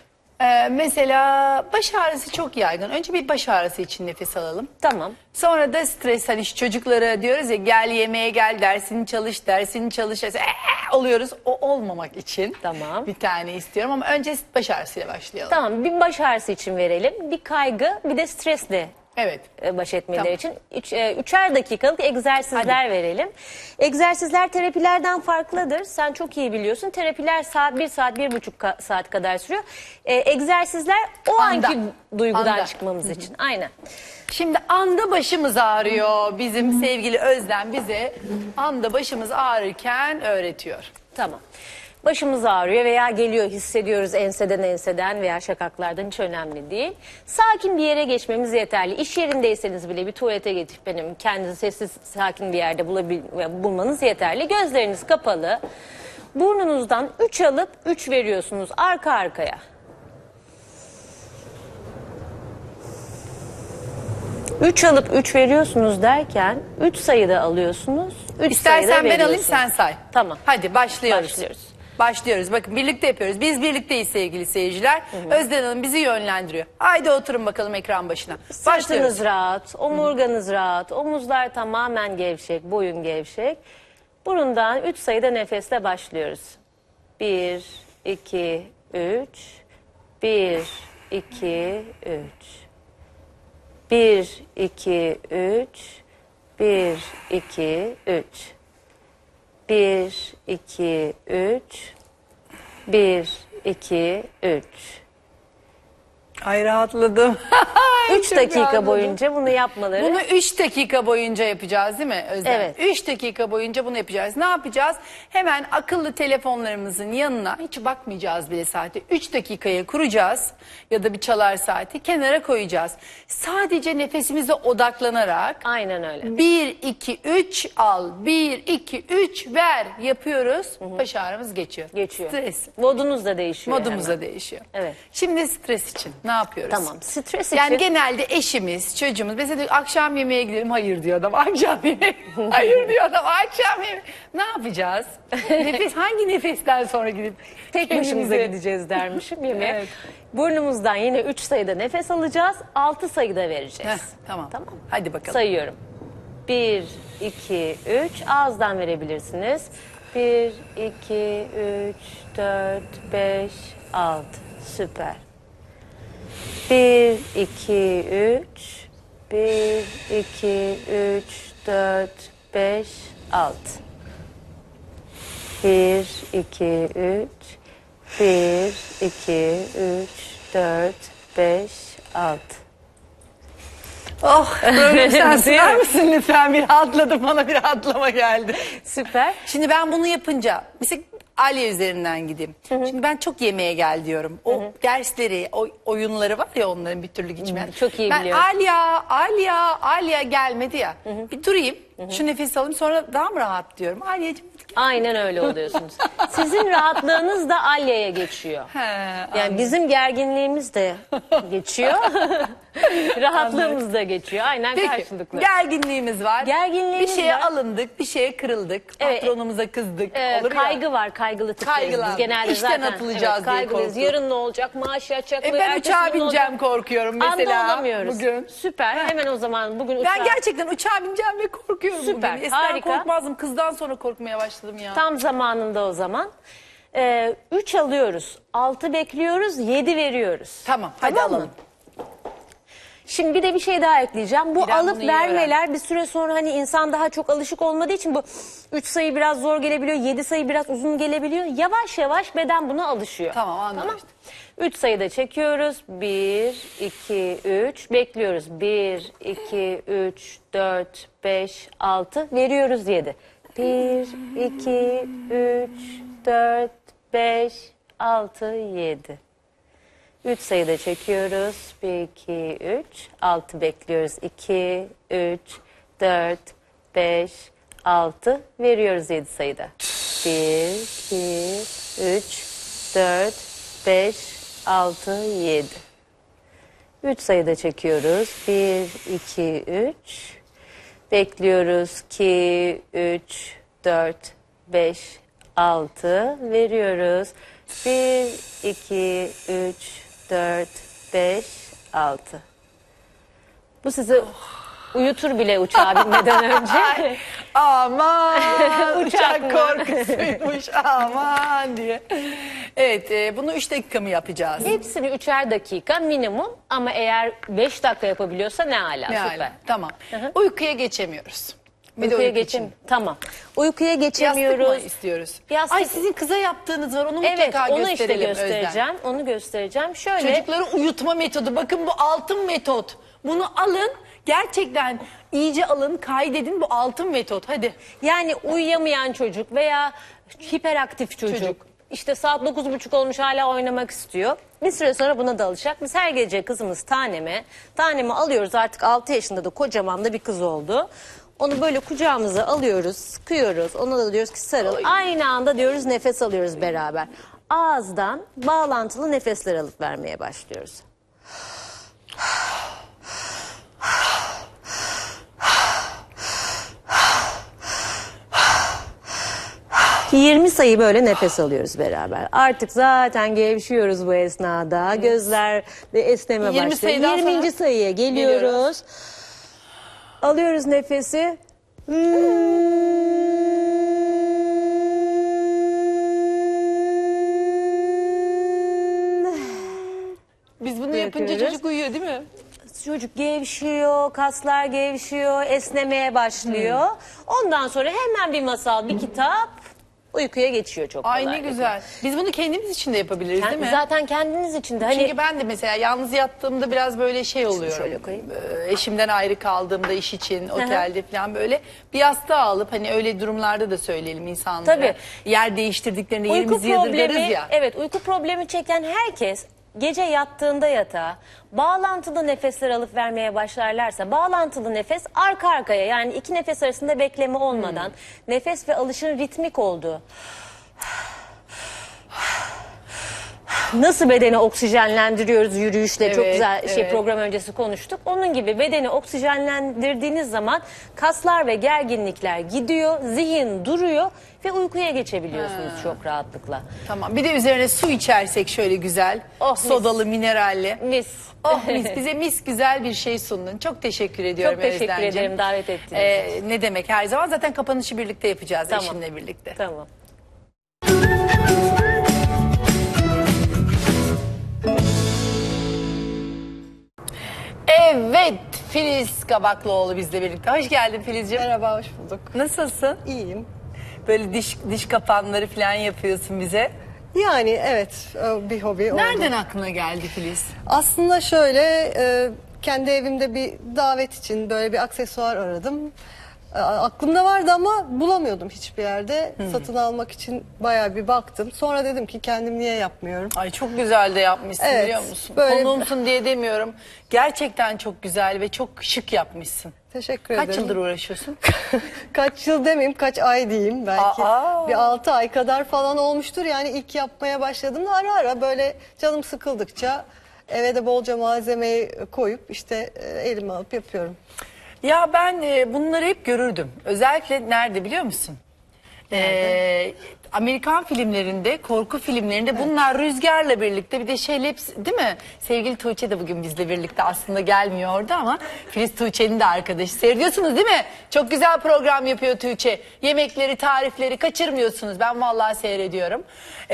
Speaker 1: Mesela baş ağrısı çok yaygın. Önce bir baş ağrısı için nefes alalım.
Speaker 3: Tamam.
Speaker 1: Sonra da stres, hani şu çocuklara diyoruz ya, gel yemeğe gel, dersini çalış, dersini çalış. Oluyoruz. O olmamak için
Speaker 3: Tamam.
Speaker 1: bir tane istiyorum ama önce baş ağrısıyla başlayalım.
Speaker 3: Tamam, bir baş ağrısı için verelim. Bir kaygı, bir de stresle
Speaker 1: Evet.
Speaker 3: baş etmeleri
Speaker 1: Tamam.
Speaker 3: için 3'er dakikalık egzersizler verelim. Egzersizler terapilerden farklıdır. Sen çok iyi biliyorsun. Terapiler 1 saat, 1,5 saat kadar sürüyor. Egzersizler o
Speaker 1: Anda.
Speaker 3: anki duygudan
Speaker 1: Anda.
Speaker 3: çıkmamız için. Aynen.
Speaker 1: Şimdi anda başımız ağrıyor. Bizim sevgili Özlem bize anda başımız ağrırken öğretiyor.
Speaker 3: Tamam. Başımız ağrıyor veya geliyor, hissediyoruz enseden veya şakaklardan, hiç önemli değil. Sakin bir yere geçmemiz yeterli. İş yerindeyseniz bile bir tuvalete geçip kendinizi sessiz, sakin bir yerde bulmanız yeterli. Gözleriniz kapalı. Burnunuzdan 3 alıp 3 veriyorsunuz arka arkaya. Üç alıp 3 veriyorsunuz derken 3 sayıda alıyorsunuz. 3 sayıda
Speaker 1: İstersen ben alayım,
Speaker 3: veriyorsunuz.
Speaker 1: sen say.
Speaker 3: Tamam.
Speaker 1: Hadi başlıyoruz.
Speaker 3: Başlıyoruz.
Speaker 1: Başlıyoruz. Bakın birlikte yapıyoruz. Biz birlikteyiz sevgili seyirciler. Özden Hanım bizi yönlendiriyor. Haydi oturun bakalım ekran başına. Başlıyoruz.
Speaker 3: Sırtınız rahat, omurganız rahat, omuzlar tamamen gevşek, boyun gevşek. Burundan 3 sayıda nefesle başlıyoruz. 1, 2, 3. 1, 2, 3. 1, 2, 3. 1, 2, 3. 1, 2, 3. 1, 2, 3.
Speaker 1: Ay rahatladım.
Speaker 3: 3
Speaker 1: Çok
Speaker 3: dakika
Speaker 1: rahatladım.
Speaker 3: boyunca bunu yapmaları.
Speaker 1: Bunu 3 dakika boyunca yapacağız değil mi Özlem?
Speaker 3: Evet.
Speaker 1: 3 dakika boyunca bunu yapacağız. Ne yapacağız? Hemen akıllı telefonlarımızın yanına hiç bakmayacağız bile saate. 3 dakikaya kuracağız ya da bir çalar saati kenara koyacağız. Sadece nefesimize odaklanarak
Speaker 3: Aynen öyle.
Speaker 1: 1, 2, 3 al, 1, 2, 3 ver yapıyoruz. Baş ağrımız geçiyor.
Speaker 3: Geçiyor.
Speaker 1: Stres.
Speaker 3: Modunuz da değişiyor.
Speaker 1: Modumuz
Speaker 3: hemen.
Speaker 1: da değişiyor.
Speaker 3: Evet.
Speaker 1: Şimdi stres için ne yapıyoruz?
Speaker 3: Tamam. Stres
Speaker 1: Yani
Speaker 3: için.
Speaker 1: genelde eşimiz, çocuğumuz mesela diyor, akşam yemeğe gidelim. Hayır diyor adam. Akşam yemeğe. Hayır diyor adam. Akşam yemeğe. Ne yapacağız? Hangi nefesten sonra gidip
Speaker 3: Tek başımıza
Speaker 1: kendimize-
Speaker 3: gideceğiz dermişim yemeğe.
Speaker 1: Evet.
Speaker 3: Burnumuzdan yine 3 sayıda nefes alacağız. 6 sayıda vereceğiz.
Speaker 1: Heh, tamam.
Speaker 3: Tamam.
Speaker 1: Hadi bakalım.
Speaker 3: Sayıyorum. 1, 2, 3. Ağızdan verebilirsiniz. 1, 2, 3, 4, 5, 6. Süper. 1, 2, 3. 1, 2, 3, 4, 5, 6. 1, 2, 3. 1, 2, 3, 4, 5, 6.
Speaker 1: Oh, böyle sen
Speaker 3: Değil
Speaker 1: sunar
Speaker 3: mi?
Speaker 1: mısın lütfen? Bir rahatladım, bana bir rahatlama geldi.
Speaker 3: Süper.
Speaker 1: Şimdi ben bunu yapınca mesela Aliye üzerinden gideyim. Şimdi ben çok yemeğe gel diyorum. O dersleri, o oyunları var ya onların bir türlü geçmeyen.
Speaker 3: Çok iyi
Speaker 1: ben
Speaker 3: biliyorum.
Speaker 1: Aliye gelmedi ya. Bir durayım, şu nefes alayım sonra daha mı rahat diyorum. Aliyeciğim.
Speaker 3: Aynen öyle oluyorsunuz. Sizin rahatlığınız da Alya'ya geçiyor. Yani bizim gerginliğimiz de geçiyor. Rahatlığımız da geçiyor. Aynen
Speaker 1: Peki,
Speaker 3: karşılıklı.
Speaker 1: gerginliğimiz var.
Speaker 3: Gerginliğimiz
Speaker 1: bir şeye
Speaker 3: var.
Speaker 1: alındık, bir şeye kırıldık.
Speaker 3: Evet.
Speaker 1: Patronumuza kızdık. Olur ya.
Speaker 3: Kaygı var, kaygılı tipleriz
Speaker 1: Kaygılan,
Speaker 3: biz genelde
Speaker 1: işten
Speaker 3: zaten.
Speaker 1: atılacağız diye
Speaker 3: kaygılıyız.
Speaker 1: korku.
Speaker 3: Yarın ne olacak, maaş yatacak mı?
Speaker 1: Ben
Speaker 3: ertesi
Speaker 1: uçağa
Speaker 3: gün ne
Speaker 1: bineceğim
Speaker 3: olacak?
Speaker 1: korkuyorum
Speaker 3: Anda
Speaker 1: mesela.
Speaker 3: olamıyoruz.
Speaker 1: Bugün.
Speaker 3: Süper. Hemen o zaman bugün uçağa.
Speaker 1: Ben gerçekten uçağa bineceğim ve korkuyorum
Speaker 3: Süper,
Speaker 1: bugün. Eskiden
Speaker 3: harika.
Speaker 1: korkmazdım. Kızdan sonra korkmaya başladım ya.
Speaker 3: Tam zamanında o zaman. 3 alıyoruz, 6 bekliyoruz, 7 veriyoruz.
Speaker 1: Tamam, hadi
Speaker 3: Tamam mı?
Speaker 1: alalım.
Speaker 3: Şimdi bir de bir şey daha ekleyeceğim. Bu
Speaker 1: İrem
Speaker 3: alıp
Speaker 1: bunu iyi
Speaker 3: vermeler bir süre sonra hani insan daha çok alışık olmadığı için bu 3 sayı biraz zor gelebiliyor, 7 sayı biraz uzun gelebiliyor. Yavaş yavaş beden buna alışıyor.
Speaker 1: Tamam, anladım.
Speaker 3: 3 sayıda çekiyoruz. 1, 2, 3. Bekliyoruz. 1, 2, 3, 4, 5, 6. Veriyoruz 7. 1, 2, 3, 4, 5, 6, 7. 3 sayıda çekiyoruz. 1, 2, 3. 6 bekliyoruz. 2, 3, 4, 5, 6. Veriyoruz 7 sayıda. 1, 2, 3, 4, 5, 6, 7. 3 sayıda çekiyoruz. 1, 2, 3. Bekliyoruz. 2, 3, 4, 5, 6. Veriyoruz. 1, 2, 3, 4, 5, 6. Bu sizi uyutur bile uçağa binmeden önce.
Speaker 1: Aman
Speaker 3: Uçak
Speaker 1: uçak
Speaker 3: mı?
Speaker 1: korkusuymuş aman diye. Evet, bunu 3 dakika mı yapacağız?
Speaker 3: Hepsini 3'er dakika minimum ama eğer 5 dakika yapabiliyorsa ne ala,
Speaker 1: Ne
Speaker 3: süper.
Speaker 1: hale? Tamam. Uykuya geçemiyoruz. Bir de
Speaker 3: Uykuya
Speaker 1: uyku
Speaker 3: geçem.
Speaker 1: için.
Speaker 3: Tamam. Uykuya
Speaker 1: Yastık
Speaker 3: geçemiyoruz.
Speaker 1: mı istiyoruz?
Speaker 3: Yastık-
Speaker 1: Ay sizin kıza yaptığınız var onu
Speaker 3: Evet,
Speaker 1: mutlaka
Speaker 3: onu işte
Speaker 1: gösterelim
Speaker 3: göstereceğim.
Speaker 1: Özlem.
Speaker 3: Onu göstereceğim. Şöyle
Speaker 1: Çocukları uyutma metodu. Bakın bu altın metot. Bunu alın. Gerçekten iyice alın, kaydedin bu altın metot. Hadi.
Speaker 3: yani uyuyamayan çocuk veya hiperaktif çocuk. İşte saat 9:30 olmuş hala oynamak istiyor. Bir süre sonra buna da alışacak. Biz her gece kızımız Tanemi alıyoruz, artık 6 yaşında da kocaman da bir kız oldu. Onu böyle kucağımıza alıyoruz, sıkıyoruz. Ona da diyoruz ki sarıl. Aynı anda diyoruz nefes alıyoruz beraber. Ağızdan bağlantılı nefesler alıp vermeye başlıyoruz. 20 sayı böyle nefes alıyoruz beraber. Artık zaten gevşiyoruz bu esnada. Gözler de esneme
Speaker 1: 20
Speaker 3: başlıyor.
Speaker 1: sayıdan
Speaker 3: 20.
Speaker 1: sonra
Speaker 3: sayıya geliyoruz. Alıyoruz nefesi.
Speaker 1: yapınca
Speaker 3: yapıyoruz.
Speaker 1: çocuk uyuyor değil mi?
Speaker 3: Çocuk gevşiyor, kaslar gevşiyor, esnemeye başlıyor. Ondan sonra hemen bir masal, bir kitap, uykuya geçiyor çok kolay.
Speaker 1: Ay ne güzel. Biz bunu kendimiz için de yapabiliriz değil mi?
Speaker 3: Zaten kendiniz için de hani
Speaker 1: Çünkü ben de mesela yalnız yattığımda biraz böyle şey oluyorum.
Speaker 3: şöyle koyayım.
Speaker 1: Eşimden ayrı kaldığımda iş için otelde falan böyle bir yastığı alıp hani öyle durumlarda da söyleyelim insanlara.
Speaker 3: Tabii.
Speaker 1: Yer değiştirdiklerinde
Speaker 3: uyku
Speaker 1: yerimizi yadırgarız
Speaker 3: problemi,
Speaker 1: ya.
Speaker 3: evet, uyku problemi çeken herkes gece yattığında yatağa bağlantılı nefesler alıp vermeye başlarlarsa, bağlantılı nefes arka arkaya, yani iki nefes arasında bekleme olmadan nefes ve alışın ritmik olduğu. Nasıl bedeni oksijenlendiriyoruz yürüyüşle, çok
Speaker 1: Evet,
Speaker 3: güzel
Speaker 1: evet.
Speaker 3: program öncesi konuştuk. Onun gibi bedeni oksijenlendirdiğiniz zaman kaslar ve gerginlikler gidiyor, zihin duruyor ve uykuya geçebiliyorsunuz çok rahatlıkla.
Speaker 1: Tamam. Bir de üzerine su içersek şöyle güzel.
Speaker 3: Oh, mis.
Speaker 1: Sodalı, mineralli.
Speaker 3: Mis.
Speaker 1: Oh mis. Bize mis güzel bir şey sundun. Çok teşekkür ediyorum
Speaker 3: Çok teşekkür
Speaker 1: Özden'cim.
Speaker 3: ederim davet ettiğiniz için.
Speaker 1: Ne demek, her zaman zaten kapanışı birlikte yapacağız
Speaker 3: Tamam.
Speaker 1: eşimle birlikte.
Speaker 3: Tamam.
Speaker 1: Evet, Filiz Kabaklıoğlu bizle birlikte. Hoş geldin Filizciğim.
Speaker 4: Merhaba, hoş bulduk.
Speaker 1: Nasılsın?
Speaker 4: İyiyim.
Speaker 1: Böyle diş kapanları falan yapıyorsun bize.
Speaker 4: Yani evet, bir hobi oldu.
Speaker 1: Nereden aklına geldi Filiz?
Speaker 4: Aslında şöyle, kendi evimde bir davet için böyle bir aksesuar aradım. Aklımda vardı ama bulamıyordum hiçbir yerde. Satın almak için bayağı bir baktım. Sonra dedim ki kendim niye yapmıyorum?
Speaker 1: Ay çok güzel de yapmışsın,
Speaker 4: Evet,
Speaker 1: biliyor musun?
Speaker 4: böyle-
Speaker 1: Konuğumsun diye demiyorum. Gerçekten çok güzel ve çok şık yapmışsın.
Speaker 4: Teşekkür
Speaker 1: Kaç
Speaker 4: ederim.
Speaker 1: yıldır uğraşıyorsun?
Speaker 4: Kaç yıl demeyeyim, kaç ay diyeyim belki.
Speaker 1: Aa!
Speaker 4: Bir 6 ay kadar falan olmuştur. Yani ilk yapmaya başladığımda ara ara böyle canım sıkıldıkça eve de bolca malzemeyi koyup işte elime alıp yapıyorum.
Speaker 1: Ya ben bunları hep görürdüm. Özellikle nerede biliyor musun? Amerikan filmlerinde, korku filmlerinde bunlar rüzgarla birlikte, bir de şeyle hepsi, değil mi? Sevgili Tuğçe de bugün bizle birlikte, aslında gelmiyor orada ama Filiz Tuğçe'nin de arkadaşı. Seyrediyorsunuz değil mi? Çok güzel program yapıyor Tuğçe. Yemekleri, tarifleri kaçırmıyorsunuz. Ben vallahi seyrediyorum.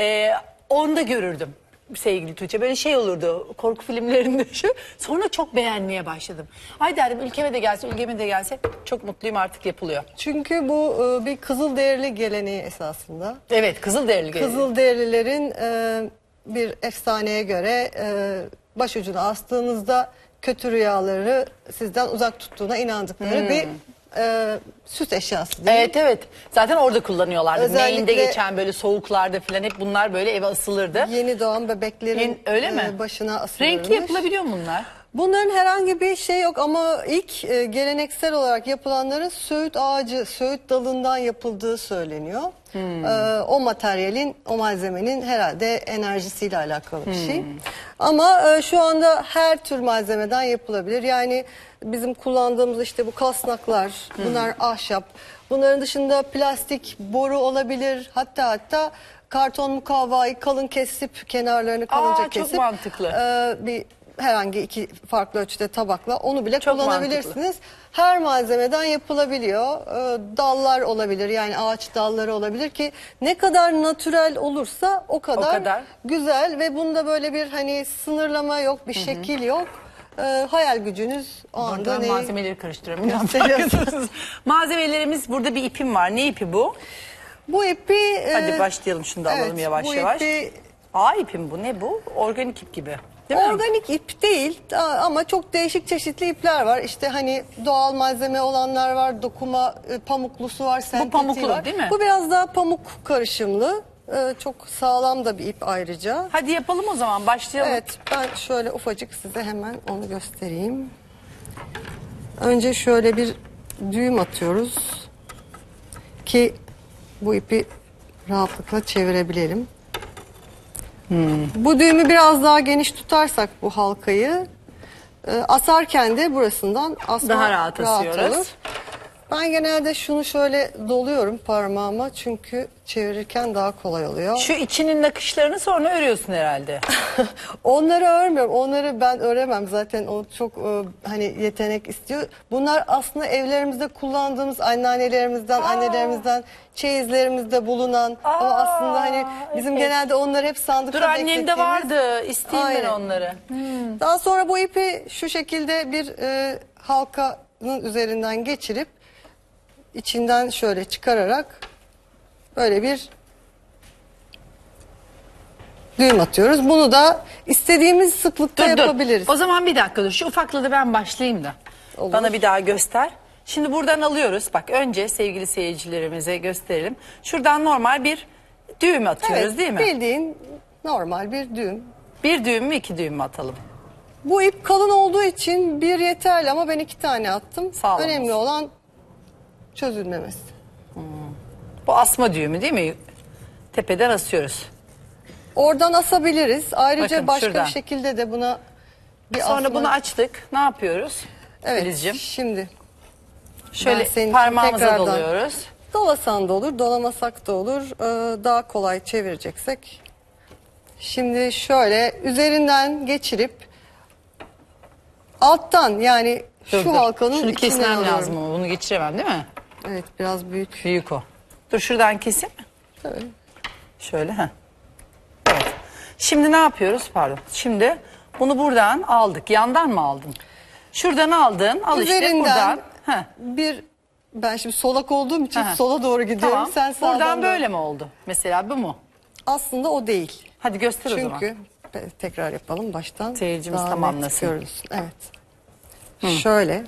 Speaker 1: Onu da görürdüm. Sevgili Tuğçe böyle şey olurdu korku filmlerinde şu. Sonra çok beğenmeye başladım. Ay derdim ülkeme de gelse, ülkeme de gelse, çok mutluyum, artık yapılıyor.
Speaker 4: Çünkü bu bir Kızılderili geleneği esasında.
Speaker 1: Evet, Kızılderili geleneği.
Speaker 4: Kızılderililerin bir efsaneye göre başucuna astığınızda kötü rüyaları sizden uzak tuttuğuna inandıkları bir süs eşyası değil mi?
Speaker 1: Evet evet. Zaten orada kullanıyorlardı.
Speaker 4: Özellikle-
Speaker 1: Neyinde geçen böyle soğuklarda falan hep bunlar böyle eve asılırdı.
Speaker 4: Yeni doğan bebeklerin
Speaker 1: Öyle mi?
Speaker 4: Başına asılırmış.
Speaker 1: Renkli yapılabiliyor mu bunlar?
Speaker 4: Bunların herhangi bir şey yok ama ilk geleneksel olarak yapılanların söğüt ağacı, söğüt dalından yapıldığı söyleniyor. O materyalin, o malzemenin herhalde enerjisiyle alakalı bir şey. Ama şu anda her tür malzemeden yapılabilir. Yani bizim kullandığımız işte bu kasnaklar, bunlar ahşap. Bunların dışında plastik boru olabilir. Hatta karton mukavvayı kalın kesip kenarlarını kalınca
Speaker 1: Çok
Speaker 4: kesip
Speaker 1: mantıklı.
Speaker 4: bir herhangi iki farklı ölçüde tabakla onu bile
Speaker 1: Çok
Speaker 4: kullanabilirsiniz. Her malzemeden yapılabiliyor. Dallar olabilir, yani ağaç dalları olabilir ki ne kadar natürel olursa o kadar güzel ve bunda böyle bir hani sınırlama yok, bir şekil yok. Hayal gücünüz o anda
Speaker 1: Burada
Speaker 4: ne
Speaker 1: malzemeleri karıştırıyorum.
Speaker 4: gösteriyorsunuz?
Speaker 1: Malzemelerimiz, burada bir ipim var. Ne ipi bu?
Speaker 4: Bu ipi
Speaker 1: Hadi başlayalım, şunu da alalım yavaş
Speaker 4: bu
Speaker 1: yavaş.
Speaker 4: ipi
Speaker 1: A ipim bu. Ne bu? Organik ip gibi. Değil mi?
Speaker 4: organik ip değil ama çok değişik çeşitli ipler var. İşte hani doğal malzeme olanlar var, dokuma pamuklusu var, sentetiği
Speaker 1: pamuklu,
Speaker 4: var.
Speaker 1: değil mi?
Speaker 4: Bu biraz daha pamuk karışımlı. Çok sağlam da bir ip ayrıca.
Speaker 1: Hadi yapalım o zaman, başlayalım.
Speaker 4: Evet, ben şöyle ufacık size hemen onu göstereyim. Önce şöyle bir düğüm atıyoruz ki bu ipi rahatlıkla çevirebilelim. Bu düğümü biraz daha geniş tutarsak bu halkayı asarken de burasından asma
Speaker 1: Daha rahat asıyoruz.
Speaker 4: olur. Ben genelde şunu şöyle doluyorum parmağıma çünkü çevirirken daha kolay oluyor.
Speaker 1: Şu içinin nakışlarını sonra örüyorsun herhalde.
Speaker 4: Onları örmüyorum. Onları ben öremem zaten. O çok hani yetenek istiyor. Bunlar aslında evlerimizde kullandığımız anneannelerimizden, annelerimizden, çeyizlerimizde bulunan ama aslında hani bizim
Speaker 1: evet.
Speaker 4: genelde onları hep sandıkta
Speaker 1: Dur annemde
Speaker 4: beklettiğimiz.
Speaker 1: vardı. İsteyeyim ben
Speaker 4: Aynen.
Speaker 1: onları.
Speaker 4: Daha sonra bu ipi şu şekilde bir halkanın üzerinden geçirip içinden şöyle çıkararak böyle bir düğüm atıyoruz. Bunu da istediğimiz sıklıkta yapabiliriz.
Speaker 1: O zaman bir dakika dur. Şu ufaklığı da ben başlayayım da.
Speaker 4: Olur.
Speaker 1: Bana bir daha göster. Şimdi buradan alıyoruz. Bak önce sevgili seyircilerimize gösterelim. Şuradan normal bir düğüm atıyoruz
Speaker 4: Evet,
Speaker 1: değil mi?
Speaker 4: bildiğin normal bir düğüm.
Speaker 1: Bir düğüm mü 2 düğüm mü atalım?
Speaker 4: Bu ip kalın olduğu için bir yeterli ama ben 2 tane attım.
Speaker 1: Sağ olun.
Speaker 4: Önemli olan çözülmemesi.
Speaker 1: Bu asma düğümü değil mi? Tepeden asıyoruz.
Speaker 4: Oradan asabiliriz. Ayrıca
Speaker 1: Bakın,
Speaker 4: başka
Speaker 1: şuradan.
Speaker 4: bir şekilde de buna bir
Speaker 1: Sonra
Speaker 4: asma...
Speaker 1: bunu açtık. Ne yapıyoruz?
Speaker 4: Evet,
Speaker 1: Filizciğim?
Speaker 4: şimdi
Speaker 1: Şöyle
Speaker 4: senin için
Speaker 1: parmağımıza
Speaker 4: tekrardan-
Speaker 1: doluyoruz.
Speaker 4: dolasan da olur, dolamasak da olur. Daha kolay çevireceksek. Şimdi şöyle üzerinden geçirip alttan yani
Speaker 1: Dur,
Speaker 4: şu
Speaker 1: dur.
Speaker 4: halkanın
Speaker 1: Şunu
Speaker 4: içinden
Speaker 1: kesmem
Speaker 4: alıyorum.
Speaker 1: lazım ama bunu geçiremem değil mi?
Speaker 4: Evet, biraz büyük.
Speaker 1: Büyük o. Dur şuradan keseyim mi?
Speaker 4: Tabii.
Speaker 1: Şöyle ha. Evet. Şimdi ne yapıyoruz? Pardon. Şimdi bunu buradan aldık. Yandan mı aldın? Şuradan aldın. Al işte
Speaker 4: Üzerinden
Speaker 1: buradan. Heh.
Speaker 4: ben şimdi solak olduğum için
Speaker 1: Aha.
Speaker 4: sola doğru gidiyorum.
Speaker 1: Tamam.
Speaker 4: Sen sağdan
Speaker 1: Buradan
Speaker 4: doğru.
Speaker 1: böyle mi oldu? Mesela bu mu?
Speaker 4: Aslında o değil.
Speaker 1: Hadi göster o zaman.
Speaker 4: Çünkü tekrar yapalım baştan.
Speaker 1: Seyircimiz
Speaker 4: Daha net
Speaker 1: tamamlasın.
Speaker 4: görürsün. Evet. Şöyle.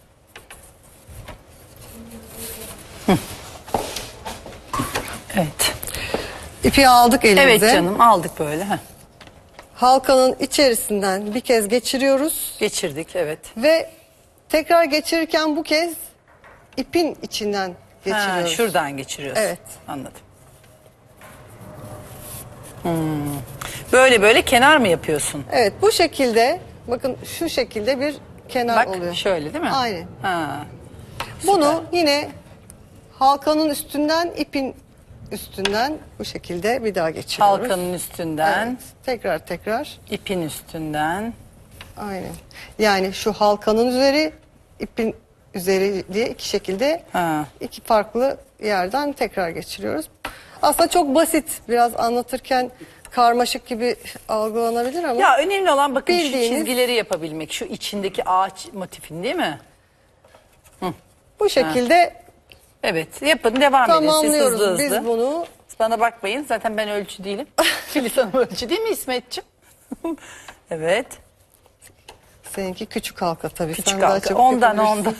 Speaker 1: Evet.
Speaker 4: İpi aldık elimize.
Speaker 1: Evet canım aldık böyle. Heh.
Speaker 4: Halkanın içerisinden bir kez geçiriyoruz
Speaker 1: Geçirdik evet.
Speaker 4: ve tekrar geçirirken bu kez ipin içinden
Speaker 1: Ha,
Speaker 4: geçiriyoruz.
Speaker 1: şuradan geçiriyorsun.
Speaker 4: Evet.
Speaker 1: Anladım. Böyle böyle kenar mı yapıyorsun?
Speaker 4: Evet, bu şekilde bakın şu şekilde bir kenar
Speaker 1: Bak
Speaker 4: oluyor.
Speaker 1: şöyle değil mi?
Speaker 4: Aynen.
Speaker 1: Ha.
Speaker 4: Bunu yine halkanın üstünden ipin üstünden bu şekilde bir daha geçiriyoruz.
Speaker 1: Halkanın üstünden,
Speaker 4: Evet, tekrar.
Speaker 1: ipin üstünden.
Speaker 4: Aynen. Yani şu halkanın üzeri, ipin üzeri diye iki şekilde
Speaker 1: Ha.
Speaker 4: iki farklı yerden tekrar geçiriyoruz. Aslında çok basit. Biraz anlatırken karmaşık gibi algılanabilir ama
Speaker 1: Ya önemli olan bakın şu
Speaker 4: Bildiğiniz-
Speaker 1: çizgileri yapabilmek. Şu içindeki ağaç motifin değil mi?
Speaker 4: bu şekilde
Speaker 1: Evet yapın devam edin siz
Speaker 4: tamamlıyoruz
Speaker 1: hızlı hızlı.
Speaker 4: biz bunu.
Speaker 1: Bana bakmayın zaten ben ölçü değilim. Filiz Hanım ölçü değil mi İsmetciğim? Evet.
Speaker 4: Seninki küçük halka tabii.
Speaker 1: Küçük
Speaker 4: Sen daha
Speaker 1: halka.
Speaker 4: çabuk
Speaker 1: Ondan
Speaker 4: yapabilirsin.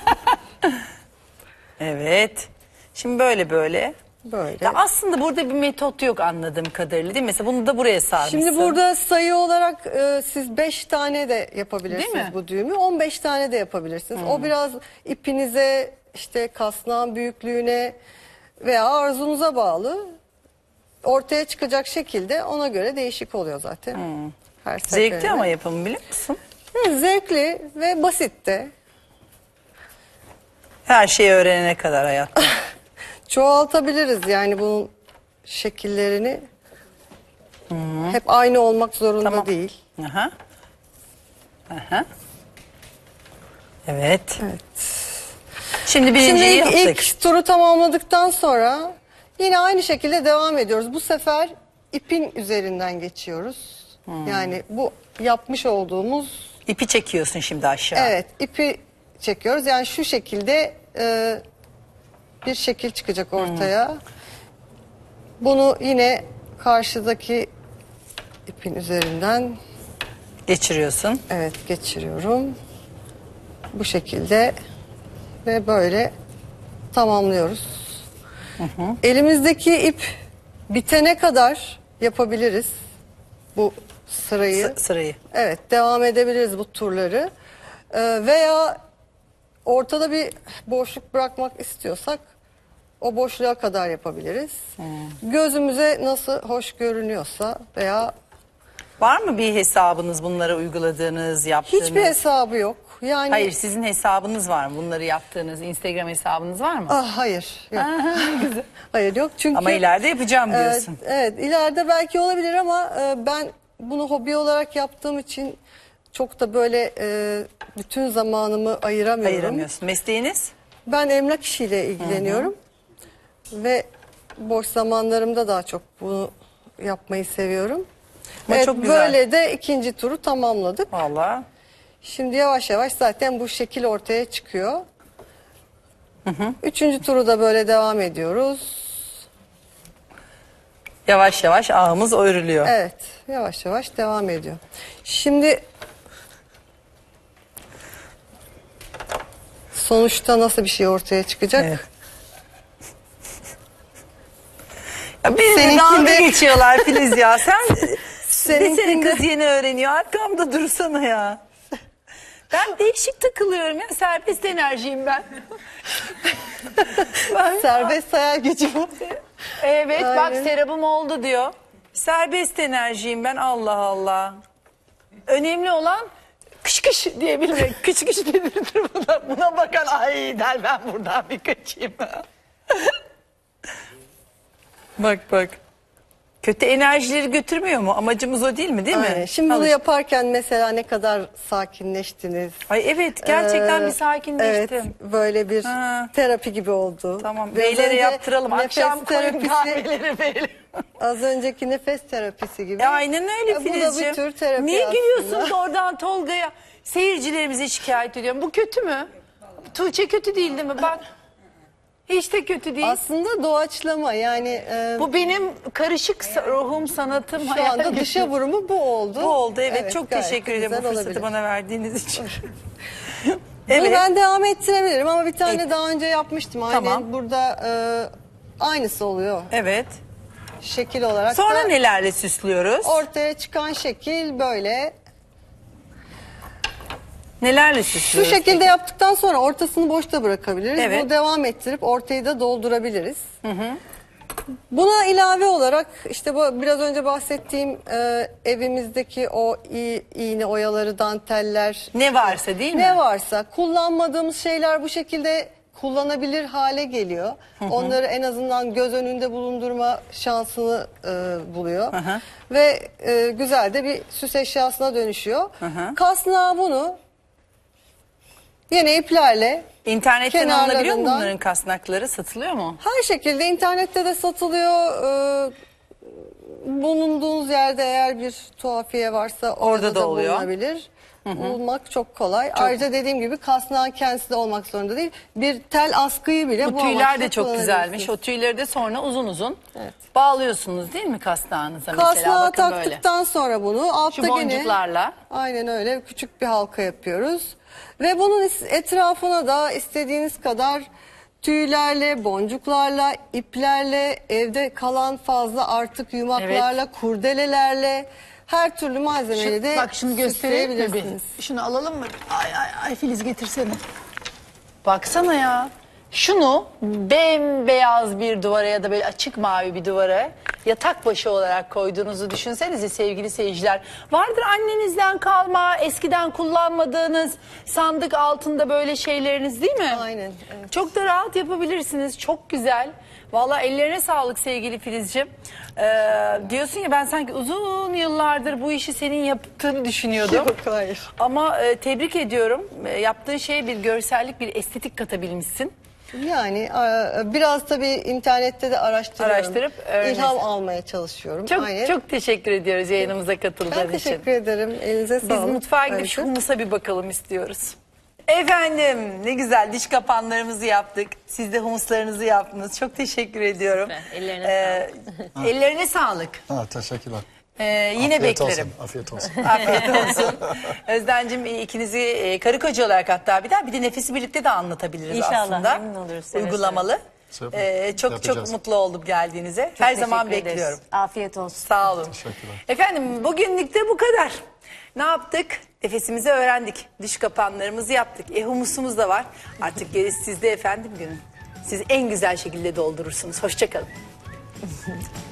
Speaker 1: Evet. Şimdi böyle böyle.
Speaker 4: Böyle.
Speaker 1: Ya aslında burada bir metot yok anladığım kadarıyla değil mi? Mesela bunu da buraya sarmışsın.
Speaker 4: Şimdi burada sayı olarak siz 5 tane de yapabilirsiniz
Speaker 1: Değil mi?
Speaker 4: bu düğümü. 15 tane de yapabilirsiniz. O biraz ipinize, işte kasnağın büyüklüğüne veya arzunuza bağlı. Ortaya çıkacak şekilde ona göre değişik oluyor zaten. Her
Speaker 1: Zevkli
Speaker 4: seferinde.
Speaker 1: ama yapımı biliyor musun?
Speaker 4: Evet, zevkli ve basit de.
Speaker 1: Her şeyi öğrenene kadar hayatta.
Speaker 4: Çoğaltabiliriz yani bunun şekillerini. Hep aynı olmak zorunda
Speaker 1: Tamam.
Speaker 4: değil.
Speaker 1: Aha. Aha. Evet. Şimdi
Speaker 4: Şimdi
Speaker 1: birinciyi
Speaker 4: ilk,
Speaker 1: yaptık.
Speaker 4: ilk turu tamamladıktan sonra yine aynı şekilde devam ediyoruz. Bu sefer ipin üzerinden geçiyoruz. Yani bu yapmış olduğumuz
Speaker 1: İpi çekiyorsun şimdi aşağı.
Speaker 4: evet ipi çekiyoruz. Yani şu şekilde bir şekil çıkacak ortaya. Bunu yine karşıdaki ipin üzerinden
Speaker 1: Geçiriyorsun.
Speaker 4: evet geçiriyorum. Bu şekilde ve böyle tamamlıyoruz. Elimizdeki ip bitene kadar yapabiliriz bu sırayı.
Speaker 1: Sırayı.
Speaker 4: Evet, devam edebiliriz bu turları. Veya ortada bir boşluk bırakmak istiyorsak o boşluğa kadar yapabiliriz. Gözümüze nasıl hoş görünüyorsa veya
Speaker 1: Var mı bir hesabınız bunlara uyguladığınız, yaptığınız?
Speaker 4: hiçbir hesabı yok. Yani
Speaker 1: Hayır, sizin hesabınız var mı? Bunları yaptığınız Instagram hesabınız var mı?
Speaker 4: hayır. Yok. Hayır yok çünkü
Speaker 1: Ama ileride yapacağım diyorsun.
Speaker 4: Evet, ileride belki olabilir ama ben bunu hobi olarak yaptığım için çok da böyle bütün zamanımı ayıramıyorum.
Speaker 1: Ayıramıyorsun. Mesleğiniz?
Speaker 4: Ben emlak işiyle ilgileniyorum. Ve boş zamanlarımda daha çok bunu yapmayı seviyorum.
Speaker 1: Ama
Speaker 4: Evet,
Speaker 1: çok güzel.
Speaker 4: böyle de ikinci turu tamamladık.
Speaker 1: Vallahi.
Speaker 4: Şimdi yavaş yavaş zaten bu şekil ortaya çıkıyor. Üçüncü turu da böyle devam ediyoruz.
Speaker 1: Yavaş yavaş ağımız örülüyor.
Speaker 4: Evet, yavaş yavaş devam ediyor. Şimdi sonuçta nasıl bir şey ortaya çıkacak?
Speaker 1: Evet. Ya bir
Speaker 4: Seninkinde-
Speaker 1: dalga geçiyorlar Filiz ya. Sen bir senin
Speaker 4: Seninkinde-
Speaker 1: kız yeni öğreniyor. Arkamda dursana ya. Ben değişik takılıyorum ya. Serbest enerjiyim ben.
Speaker 4: Serbest hayal gücü bu.
Speaker 1: Evet bak
Speaker 4: Aynen.
Speaker 1: serabım oldu diyor. Serbest enerjiyim ben, Allah Allah. Önemli olan kış kış diyebilmek. Kış kış dedirtir buna. Buna bakan ay der, ben buradan bir kaçayım. Bak bak. Kötü enerjileri götürmüyor mu? Amacımız o değil mi, değil mi?
Speaker 4: Aynen. Şimdi bunu
Speaker 1: Alış-
Speaker 4: yaparken mesela ne kadar sakinleştiniz?
Speaker 1: Ay evet, gerçekten bir
Speaker 4: Evet,
Speaker 1: sakinleştim.
Speaker 4: böyle bir
Speaker 1: Ha.
Speaker 4: terapi gibi oldu.
Speaker 1: Tamam,
Speaker 4: Biraz
Speaker 1: beylere
Speaker 4: önce
Speaker 1: yaptıralım.
Speaker 4: nefes
Speaker 1: Akşam koyun
Speaker 4: terapisi,
Speaker 1: kahveleri beyle.
Speaker 4: az önceki nefes terapisi gibi.
Speaker 1: Aynen öyle
Speaker 4: Bu da
Speaker 1: Filizciğim.
Speaker 4: bir tür terapi
Speaker 1: Niye
Speaker 4: aslında.
Speaker 1: gülüyorsunuz oradan Tolga'ya? Seyircilerimize şikayet ediyorum. Bu kötü mü? Tuğçe kötü değil mi? Bak. Hiç de kötü değil.
Speaker 4: Aslında doğaçlama yani
Speaker 1: Bu benim karışık ruhum, sanatım,
Speaker 4: şu
Speaker 1: hayal
Speaker 4: anda
Speaker 1: gücüm.
Speaker 4: dışa vurumu bu oldu.
Speaker 1: Bu oldu, evet. Çok
Speaker 4: gayet
Speaker 1: teşekkür ederim bu
Speaker 4: güzel
Speaker 1: fırsatı
Speaker 4: olabilir.
Speaker 1: bana verdiğiniz için.
Speaker 4: Bunu
Speaker 1: Evet.
Speaker 4: ben devam ettirebilirim ama bir tane daha önce yapmıştım. Aynen
Speaker 1: Tamam.
Speaker 4: burada aynısı oluyor
Speaker 1: Evet.
Speaker 4: şekil olarak
Speaker 1: Sonra
Speaker 4: da.
Speaker 1: nelerle süslüyoruz?
Speaker 4: Ortaya çıkan şekil böyle.
Speaker 1: Nelerle
Speaker 4: Şu
Speaker 1: süslüyoruz?
Speaker 4: şekilde yaptıktan sonra ortasını boşta bırakabiliriz.
Speaker 1: Evet.
Speaker 4: Bunu devam ettirip ortayı da doldurabiliriz. Buna ilave olarak işte bu biraz önce bahsettiğim evimizdeki o iğne oyaları, danteller,
Speaker 1: Ne varsa değil mi?
Speaker 4: ne varsa kullanmadığımız şeyler bu şekilde kullanabilir hale geliyor. Onları en azından göz önünde bulundurma şansını buluyor. Ve güzel de bir süs eşyasına dönüşüyor. Kasnağa bunu yine iplerle
Speaker 1: İnternetten alınabiliyor mu
Speaker 4: kenarlarından-
Speaker 1: bunların kasnakları? Satılıyor mu?
Speaker 4: her şekilde internette de satılıyor. Bulunduğunuz yerde eğer bir tuhafiye varsa orada
Speaker 1: da oluyor.
Speaker 4: bulunabilir. Bulmak çok kolay. Ayrıca dediğim gibi kasnağın kendisi de olmak zorunda değil. Bir tel askıyı bile
Speaker 1: Bu
Speaker 4: bu
Speaker 1: tüyler
Speaker 4: amaçla
Speaker 1: de çok güzelmiş.
Speaker 4: kullanabilirsiniz.
Speaker 1: O tüyleri de sonra uzun uzun
Speaker 4: Evet.
Speaker 1: bağlıyorsunuz değil mi kasnağınıza mesela?
Speaker 4: Kasnağa
Speaker 1: Bakın böyle.
Speaker 4: taktıktan sonra bunu altta
Speaker 1: Şu
Speaker 4: gene
Speaker 1: boncuklarla.
Speaker 4: aynen öyle küçük bir halka yapıyoruz. Ve bunun etrafına da istediğiniz kadar tüylerle, boncuklarla, iplerle, evde kalan fazla artık yumaklarla, kurdelelerle, her türlü malzemeyle de
Speaker 1: Bak şunu göstereyim mi bir?
Speaker 4: süsleyebilirsiniz.
Speaker 1: Şunu alalım mı? Ay Filiz getirsene. Baksana ya. Şunu bembeyaz bir duvara ya da böyle açık mavi bir duvara yatak başı olarak koyduğunuzu düşünsenize sevgili seyirciler. Vardır annenizden kalma, eskiden kullanmadığınız sandık altında böyle şeyleriniz değil mi?
Speaker 4: Aynen, evet.
Speaker 1: Çok da rahat yapabilirsiniz. Çok güzel. Vallahi ellerine sağlık sevgili Filizciğim. Diyorsun ya, ben sanki uzun yıllardır bu işi senin yaptığını düşünüyordum.
Speaker 4: Yok, hayır.
Speaker 1: Ama tebrik ediyorum. Yaptığın şeye bir görsellik, bir estetik katabilmişsin.
Speaker 4: Yani biraz tabii internette de araştırıyorum.
Speaker 1: Araştırıp öğrenirsin.
Speaker 4: İlham almaya çalışıyorum.
Speaker 1: Çok
Speaker 4: Aynen.
Speaker 1: çok teşekkür ediyoruz yayınımıza katıldığın
Speaker 4: Ben
Speaker 1: için.
Speaker 4: teşekkür ederim. Elinize
Speaker 1: Biz
Speaker 4: sağlık.
Speaker 1: mutfağa gidip
Speaker 4: Ayrıca.
Speaker 1: şu humusa bir bakalım istiyoruz. Efendim ne güzel diş kapanlarımızı yaptık. Siz de humuslarınızı yaptınız. Çok teşekkür ediyorum.
Speaker 3: Süper, ellerine
Speaker 1: Ellerine sağlık.
Speaker 2: Ha, teşekkürler.
Speaker 1: Yine
Speaker 2: Afiyet
Speaker 1: beklerim.
Speaker 2: olsun, afiyet olsun.
Speaker 1: Afiyet olsun. Özden'cim ikinizi karı koca olarak hatta bir de nefesi birlikte de anlatabiliriz
Speaker 3: İnşallah,
Speaker 1: aslında.
Speaker 3: memnun oluruz, seve
Speaker 1: Uygulamalı.
Speaker 2: Süper.
Speaker 1: Çok
Speaker 2: Yapacağız.
Speaker 1: mutlu oldum geldiğinize. Her zaman
Speaker 3: Teşekkür ederiz.
Speaker 1: bekliyorum.
Speaker 3: Afiyet olsun.
Speaker 1: Sağ olun.
Speaker 2: Teşekkürler.
Speaker 1: Efendim bugünlük de bu kadar. Ne yaptık? Nefesimizi öğrendik. Diş kapanlarımızı yaptık. Humusumuz da var. Artık gerisi sizde efendim günün. Siz en güzel şekilde doldurursunuz. Hoşça kalın.